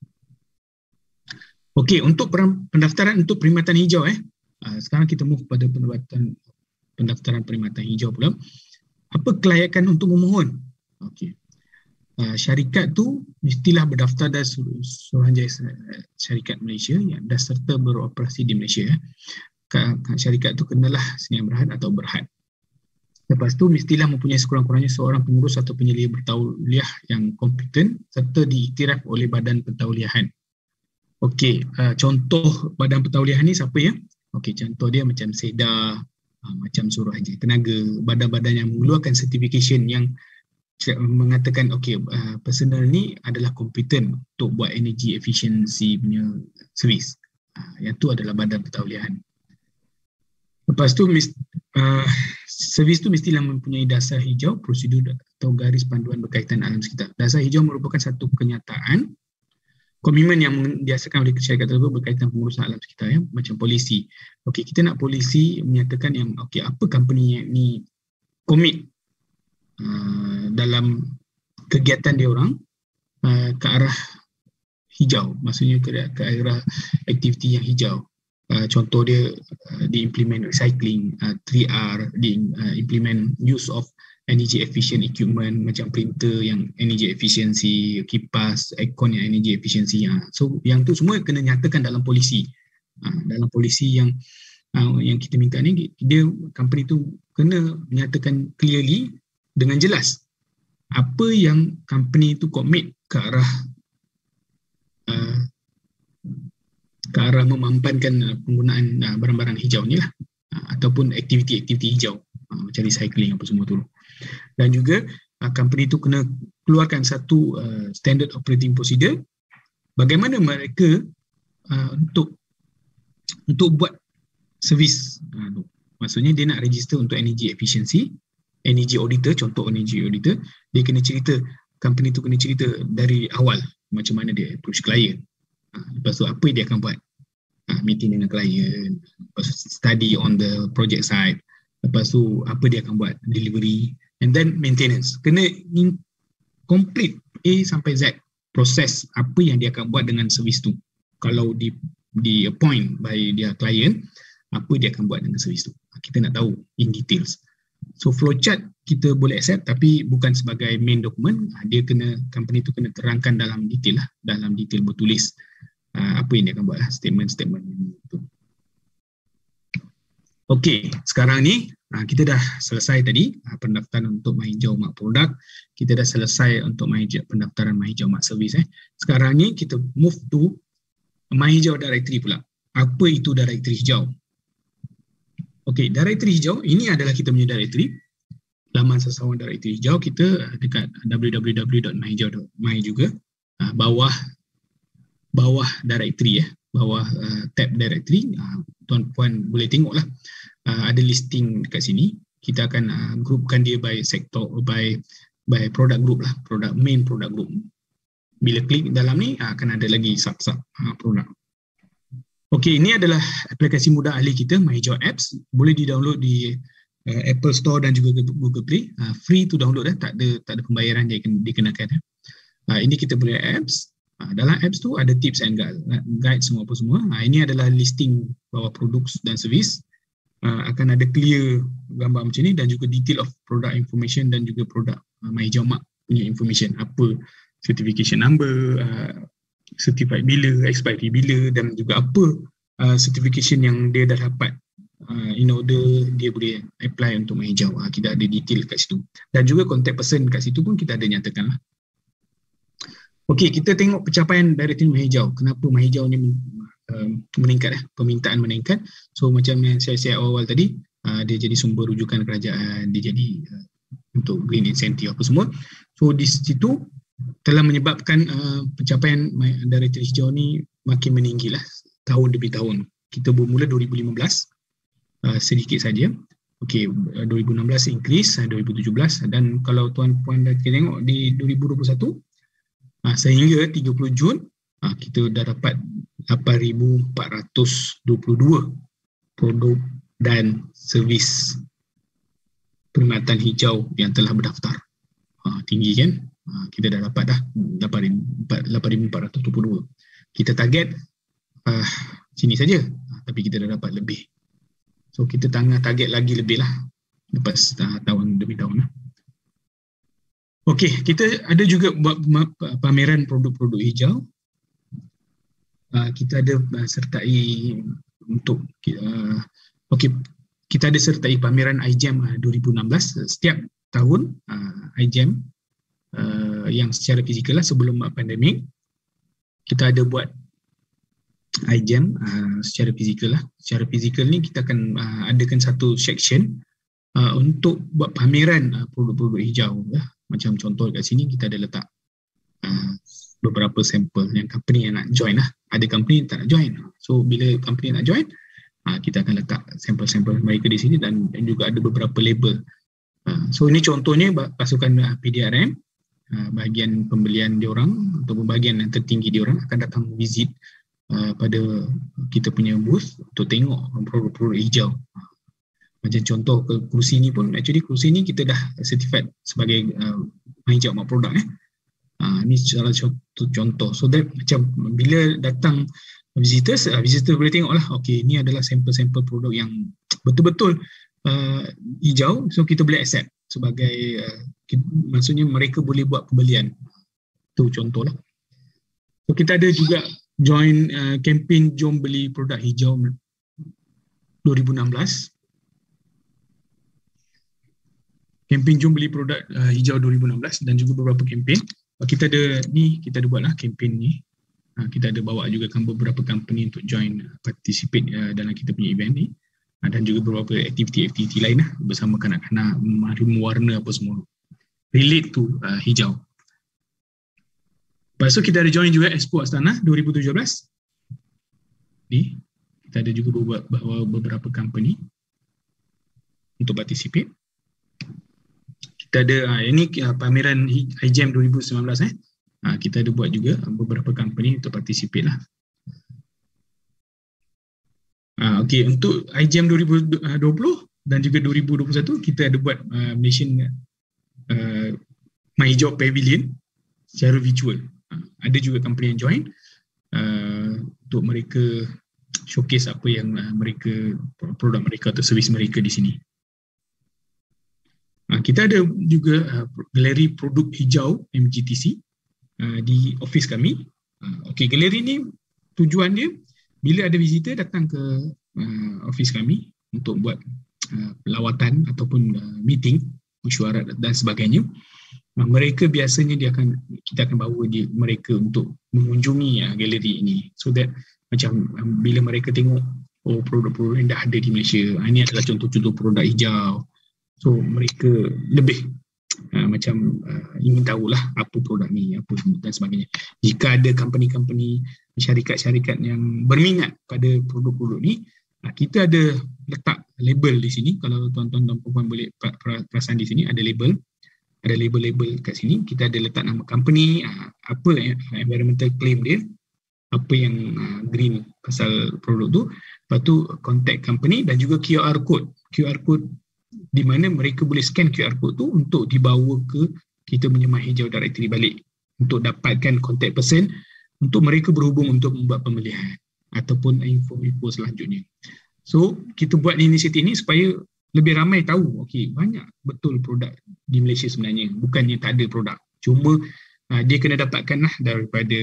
Okay, untuk pendaftaran untuk perkhidmatan hijau sekarang kita move kepada pendaftaran perkhidmatan hijau pula. Apa kelayakan untuk memohon? Okay. Syarikat tu mestilah berdaftar dan Suruhanjaya Syarikat Malaysia yang dah serta beroperasi di Malaysia. Syarikat tu kenalah sedia berhad atau berhad. Lepas tu mestilah mempunyai sekurang-kurangnya seorang pengurus atau penyelia bertauliah yang kompeten serta diiktiraf oleh badan pentauliahan. Okey, contoh badan pentauliahan ni siapa ya? Okey, contoh dia macam SEDA, macam Suruhanjaya Tenaga, badan-badan yang mengeluarkan certification yang mengatakan personal ni adalah kompeten untuk buat energy efficiency punya servis. Yang tu adalah badan pentauliahan. Lepas tu servis tu mestilah mempunyai dasar hijau, prosedur atau garis panduan berkaitan alam sekitar. Dasar hijau merupakan satu kenyataan komitmen yang dihasilkan oleh syarikat tersebut berkaitan pengurusan alam sekitar, ya, macam polisi. Okey, kita nak polisi menyatakan yang okey, apa company ni komit dalam kegiatan dia orang ke arah hijau, maksudnya ke arah aktiviti yang hijau. Contoh dia diimplement recycling, 3R, diimplement use of energy efficient equipment macam printer yang energy efficiency, kipas, aircon yang energy efficiency. So yang tu semua kena nyatakan dalam polisi. Dalam polisi yang kita minta ni, dia company tu kena menyatakan clearly dengan jelas apa yang company tu commit ke arah memampankan penggunaan barang-barang hijau ni lah, ataupun aktiviti-aktiviti hijau macam recycling apa semua tu. Dan juga company tu kena keluarkan satu standard operating procedure bagaimana mereka untuk buat servis. Maksudnya dia nak register untuk energy efficiency, energy auditor, contoh energy auditor, dia kena cerita, company tu kena cerita dari awal macam mana dia approach client. Lepas tu apa dia akan buat, meeting dengan klien, lepas tu study on the project side, lepas tu apa dia akan buat, delivery, and then maintenance. Kena complete A sampai Z proses apa yang dia akan buat dengan servis tu. Kalau di appoint by dia klien, apa dia akan buat dengan servis tu, kita nak tahu in details. So flowchart kita boleh accept, tapi bukan sebagai main dokumen. Dia kena, company tu kena terangkan dalam detail lah, dalam detail bertulis apa yang dia akan buat lah, statement-statement tu. Okey, sekarang ni kita dah selesai tadi pendaftaran untuk MyHijau Mark Product. Kita dah selesai untuk pendaftaran MyHijau Mark Service. Sekarang ni kita move to MyHijau Directory pula. Apa itu directory hijau? Okey, directory hijau ini adalah kita punya directory. Laman sasaran directory hijau kita dekat www.myhijau.my juga. Bawah directory, bawah tab directory, tuan-puan boleh tengoklah, ada listing dekat sini. Kita akan groupkan dia by sektor, by product group lah, product main product group. Bila klik dalam ni akan ada lagi sub-sub produk. Okey, ini adalah aplikasi mudah ahli kita, MyHijau Apps. Boleh di-download di Apple Store dan juga Google Play. Free to download, tak ada pembayaran yang dikenakan. Ini kita punya apps. Dalam apps tu ada tips and guide semua apa semua. Ini adalah listing bawah produk dan servis. Akan ada clear gambar macam ni dan juga detail of product information dan juga produk MyHijau Mark punya information. Apa certification number, certified bila, expiry bila, dan juga apa certification yang dia dah dapat in order dia boleh apply untuk MyHijau. Kita ada detail kat situ. Dan juga contact person kat situ pun kita ada nyatakan lah. Okey, kita tengok pencapaian directory MyHijau. Kenapa MyHijau ni meningkat, permintaan meningkat. So macam yang saya share awal tadi, dia jadi sumber rujukan kerajaan, dia jadi untuk green incentive apa semua. So di situ telah menyebabkan pencapaian directory hijau ni makin meninggi lah tahun demi tahun. Kita bermula 2015 sedikit saja. Okey, 2016 increase, 2017, dan kalau tuan-puan dah tengok di 2021 sehingga 30 Jun kita dah dapat 8,422 produk dan servis perkhidmatan hijau yang telah berdaftar. Tinggi kan? Kita dah dapat 8,422. Kita target sini saja, tapi kita dah dapat lebih. So kita target lagi lebih lah lepas tahun demi tahun. Okey, kita ada juga buat pameran produk-produk hijau. Kita ada sertai untuk kita ada sertai pameran iGEM 2016 setiap tahun. iGEM yang secara fizikal lah sebelum pandemik, kita ada buat iGEM secara fizikal lah. Secara fizikal ni kita akan adakan satu section untuk buat pameran produk-produk hijau lah. Macam contoh kat sini kita ada letak beberapa sampel yang company yang nak join lah. Ada company yang tak nak join. So bila company nak join, kita akan letak sampel-sampel mereka di sini, dan juga ada beberapa label So ini contohnya pasukan PDRM, bahagian pembelian diorang atau bahagian yang tertinggi diorang akan datang visit pada kita punya booth untuk tengok produk-produk hijau. Macam contoh kerusi ni pun, actually kerusi ni kita dah certified sebagai hijau mak produk. Ni salah satu contoh. So that macam bila datang visitors boleh tengok lah, okay, ni adalah sampel-sampel produk yang betul-betul hijau, so kita boleh accept sebagai maksudnya mereka boleh buat pembelian. Itu contoh lah. So kita ada juga join campaign Jom Beli Produk Hijau 2016. Campaign Jom Beli Produk Hijau 2016 dan juga beberapa campaign. Kita ada buat lah campaign ni. Kita ada bawa juga beberapa company untuk join participate dalam kita punya event ni. Dan juga beberapa aktiviti-aktiviti lain lah bersama kanak-kanak, mewarna apa semua relate to hijau. Lepas tu kita ada join juga Expo Astana 2017 ni. Kita ada juga bawa beberapa company untuk participate. Kita ada ini pameran iGEM 2019 kita ada buat juga beberapa company untuk participate lah. Okay, untuk iGEM 2020 dan juga 2021 kita ada buat Malaysian MyHijau Pavilion secara virtual. Ada juga company yang join untuk mereka showcase apa yang mereka, produk mereka atau servis mereka di sini. Kita ada juga galeri produk hijau MGTC di office kami. Okay, galeri ni tujuan dia bila ada visitor datang ke office kami untuk buat lawatan ataupun meeting, mesyuarat dan sebagainya, mereka biasanya kita akan bawa mereka untuk mengunjungi galeri ini, so that macam bila mereka tengok produk-produk yang dah ada di Malaysia, ini adalah contoh-contoh produk hijau, so mereka lebih ingin tahulah apa produk ni, apa dan sebagainya. Jika ada company-company, syarikat-syarikat yang berminat pada produk-produk ni, kita ada letak label di sini. Kalau tuan-tuan dan puan boleh perasan di sini ada label, ada label-label kat sini. Kita ada letak nama company, apa environmental claim dia, apa yang green pasal produk tu, lepas tu contact company dan juga QR code di mana mereka boleh scan QR code tu untuk dibawa ke kita punya MyHijau directory balik untuk dapatkan contact person untuk mereka berhubung untuk membuat pembelian ataupun info-info selanjutnya. So kita buat inisiatif ni supaya lebih ramai tahu, okey, banyak betul produk di Malaysia sebenarnya, bukannya tak ada produk, cuma dia kena dapatkan lah daripada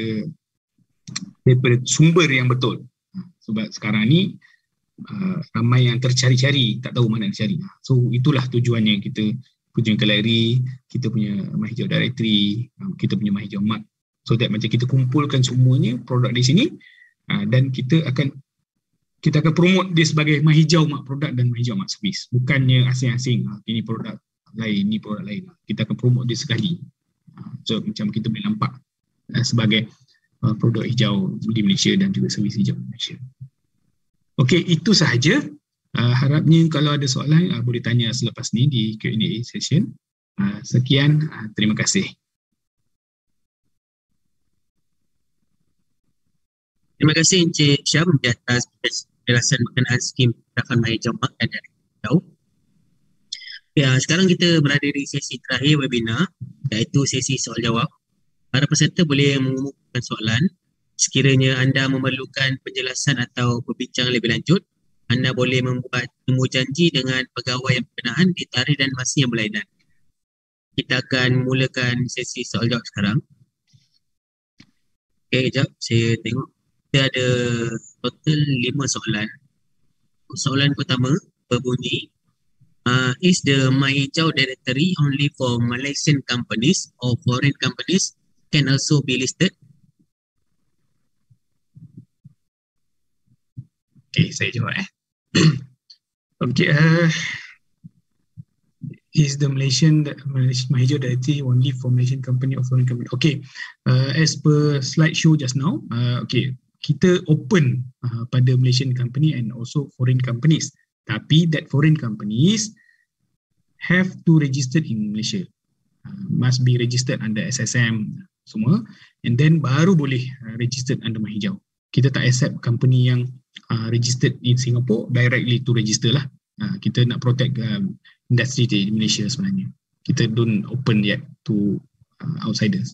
sumber yang betul. Sebab sekarang ni ramai yang tercari-cari, tak tahu mana nak cari. So itulah tujuannya kita punya galeri, kita punya MyHijau directory, kita punya MyHijau Mart, so that macam kita kumpulkan semuanya produk di sini dan kita akan promote dia sebagai MyHijau Mart produk dan MyHijau Mart service, bukannya asing-asing ini produk lain, ini produk lain. Kita akan promote dia sekali, so macam kita boleh nampak sebagai produk hijau di Malaysia dan juga servis hijau di Malaysia. Okey, itu sahaja. Harapnya kalau ada soalan boleh tanya selepas ni di Q&A session. Sekian, terima kasih. Terima kasih Encik Syam di atas penjelasan berkenaan skim pendaftaran MyHijau Mart dan hijau. Ya, sekarang kita berada di sesi terakhir webinar, iaitu sesi soal jawab. Para peserta boleh mengumumkan soalan. Sekiranya anda memerlukan penjelasan atau berbincang lebih lanjut, anda boleh membuat temu janji dengan pegawai yang berkenaan di tarikh dan masa yang berlainan. Kita akan mulakan sesi soal jawab sekarang. Okey, sekejap saya tengok. Kita ada total 5 soalan. Soalan pertama berbunyi, is the MyHijau directory only for Malaysian companies or foreign companies can also be listed? Okay, saya jawab. Okay, is the MyHijau directory only for Malaysian company or foreign company? Okay, as per slideshow just now, okay, kita open pada Malaysian company and also foreign companies. Tapi that foreign companies have to register in Malaysia. Must be registered under SSM semua, and then baru boleh registered under My Hijau. Kita tak accept company yang registered in Singapore directly to register lah. Kita nak protect industri di Malaysia sebenarnya. Kita don't open yet to outsiders.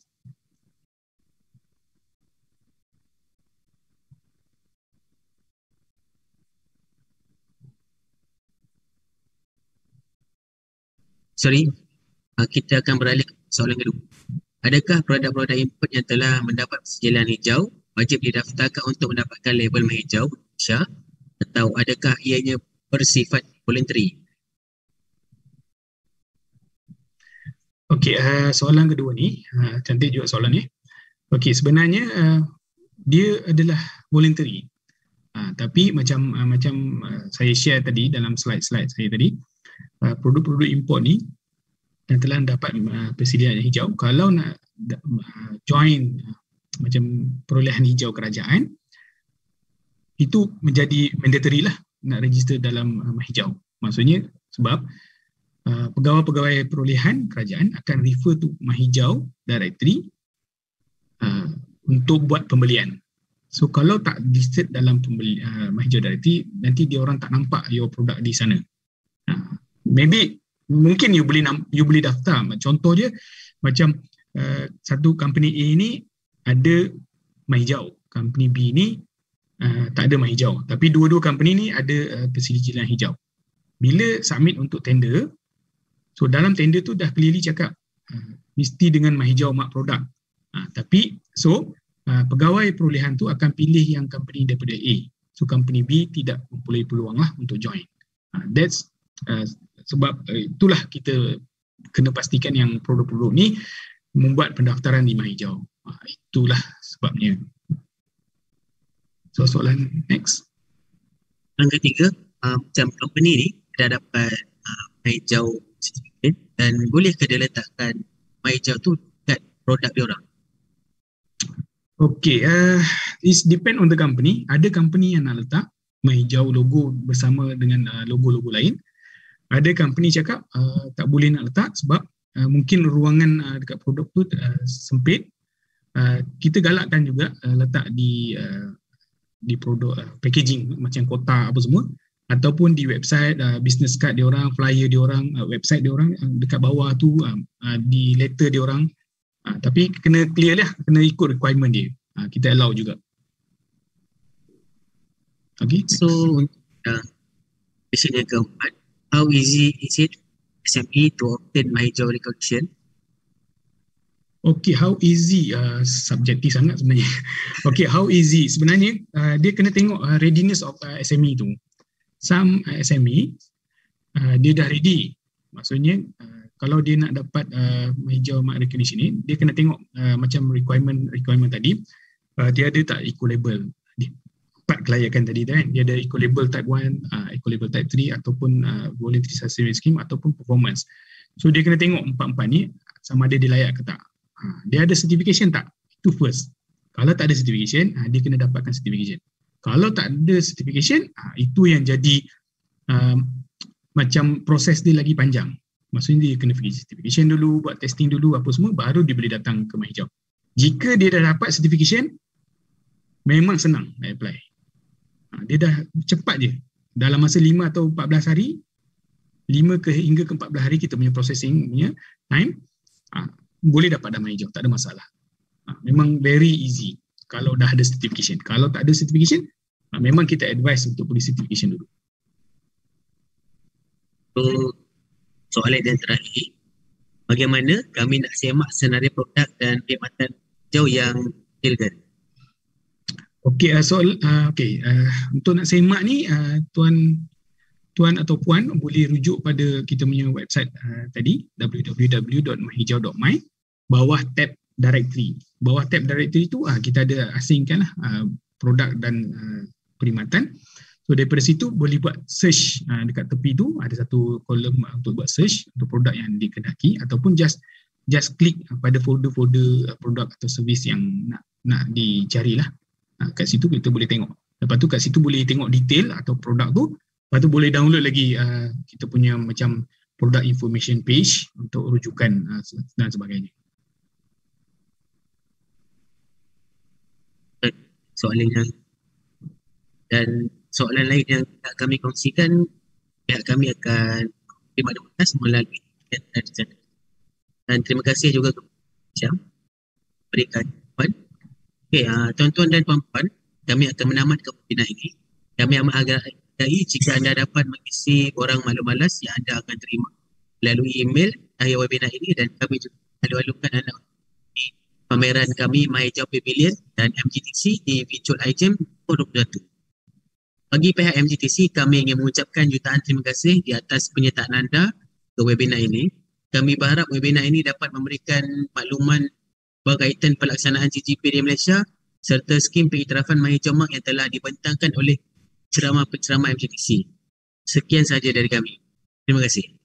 Sorry, kita akan beralih ke soalan kedua. Adakah produk-produk import yang telah mendapat persejilan hijau wajib didaftarkan untuk mendapatkan label My Hijau Malaysia, atau adakah ianya bersifat voluntary? Okey, soalan kedua ni, cantik juga soalan ni. Okey, sebenarnya dia adalah voluntary. Tapi macam saya share tadi dalam slide-slide saya tadi, produk-produk import ni yang telah dapat persediaan hijau, kalau nak join macam perolehan hijau kerajaan, itu menjadi mandatory lah nak register dalam hijau. Maksudnya sebab pegawai-pegawai perolehan kerajaan akan refer to MyHijau directory untuk buat pembelian. So kalau tak listed dalam MyHijau directory, nanti dia orang tak nampak your produk di sana. Mungkin you boleh daftar. Contoh dia macam satu company A ni ada MyHijau, company B ni tak ada MyHijau, tapi dua-dua company ni ada persediaan hijau. Bila submit untuk tender, so dalam tender tu dah clearly cakap mesti dengan MyHijau mark produk. Tapi pegawai perolehan tu akan pilih yang company daripada A. So company B tidak mempunyai peluang lah untuk join. That's sebab itulah kita kena pastikan yang produk-produk ni membuat pendaftaran di MyHijau. Itulah sebabnya. So soalan next. Yang ketiga, macam company ni dah dapat MyHijau certificate, dan bolehkah dia letakkan MyHijau tu kat produk dia orang? Okay, it depend on the company. Ada company yang nak letak MyHijau logo bersama dengan logo-logo lain. Ada company cakap tak boleh nak letak sebab mungkin ruangan dekat produk tu sempit. Kita galakkan juga letak di produk packaging macam kotak apa semua, ataupun di website, business card dia orang, flyer dia orang, website dia orang, dekat bawah tu di letter dia orang. Tapi kena clear lah, kena ikut requirement dia. Kita allow juga. Okay. So question yang keempat, how easy is it SME to obtain MyHijau recognition? Okay, how easy? Subjektif sangat sebenarnya. Okay, how easy? Sebenarnya dia kena tengok readiness of SME tu. Some SME dia dah ready. Maksudnya kalau dia nak dapat MyHijau mark recognition ni, dia kena tengok macam requirement tadi, dia ada tak eco-label. 4 kelayakan tadi kan, dia ada eco-label type 1, eco-label type 3 ataupun voluntary sustainability scheme ataupun performance. So dia kena tengok 4 ni sama ada dia layak ke tak. Dia ada certification tak? Itu first. Kalau tak ada certification, dia kena dapatkan certification. Kalau tak ada certification, itu yang jadi macam proses dia lagi panjang. Maksudnya dia kena pergi certification dulu, buat testing dulu apa semua, baru dia boleh datang ke MyHijau. Jika dia dah dapat certification, memang senang nak apply. Dia dah cepat je. Dalam masa 5 atau 14 hari, 5 hingga ke 14 hari kita punya processing punya time, boleh dapat dah MyHijau, tak ada masalah. Memang very easy kalau dah ada certification. Kalau tak ada certification, memang kita advise untuk beli certification dulu. So, soalan yang terakhir, bagaimana kami nak semak senario produk dan perkhidmatan hijau yang detailkan? Okey, untuk nak semak ni, tuan atau puan boleh rujuk pada kita punya website tadi, www.myhijau.my, bawah tab directory. Bawah tab directory tu kita ada asingkan lah produk dan perkhidmatan. So daripada situ boleh buat search, dekat tepi tu ada satu kolom untuk buat search untuk produk yang dikehendaki, ataupun just klik pada folder-folder produk atau servis yang nak dicari lah. Kat situ kita boleh tengok. Lepas tu kat situ boleh tengok detail atau produk tu. Lepas tu boleh download lagi kita punya macam product information page untuk rujukan dan sebagainya. Soalan lain yang nak kami kongsikan, pihak kami akan terima maklumat melalui dan terima kasih juga kepada Syam berikan jawapan. Okey, tuan-tuan dan puan-puan, kami akan menamatkan webinar ini. Kami amat hargai jika anda dapat mengisi borang maklum malas yang anda akan terima melalui email akhir webinar ini, dan kami juga alu-alukan anda di pameran kami MyHijau Pavilion dan MGTC di Virtual iGEM 2021. Bagi pihak MGTC, kami ingin mengucapkan jutaan terima kasih di atas penyertaan anda ke webinar ini. Kami berharap webinar ini dapat memberikan makluman berkaitan pelaksanaan CGP di Malaysia serta skim pengiktirafan MyHijau Mark yang telah dibentangkan oleh penceramah-penceramah MGTC. Sekian sahaja dari kami. Terima kasih.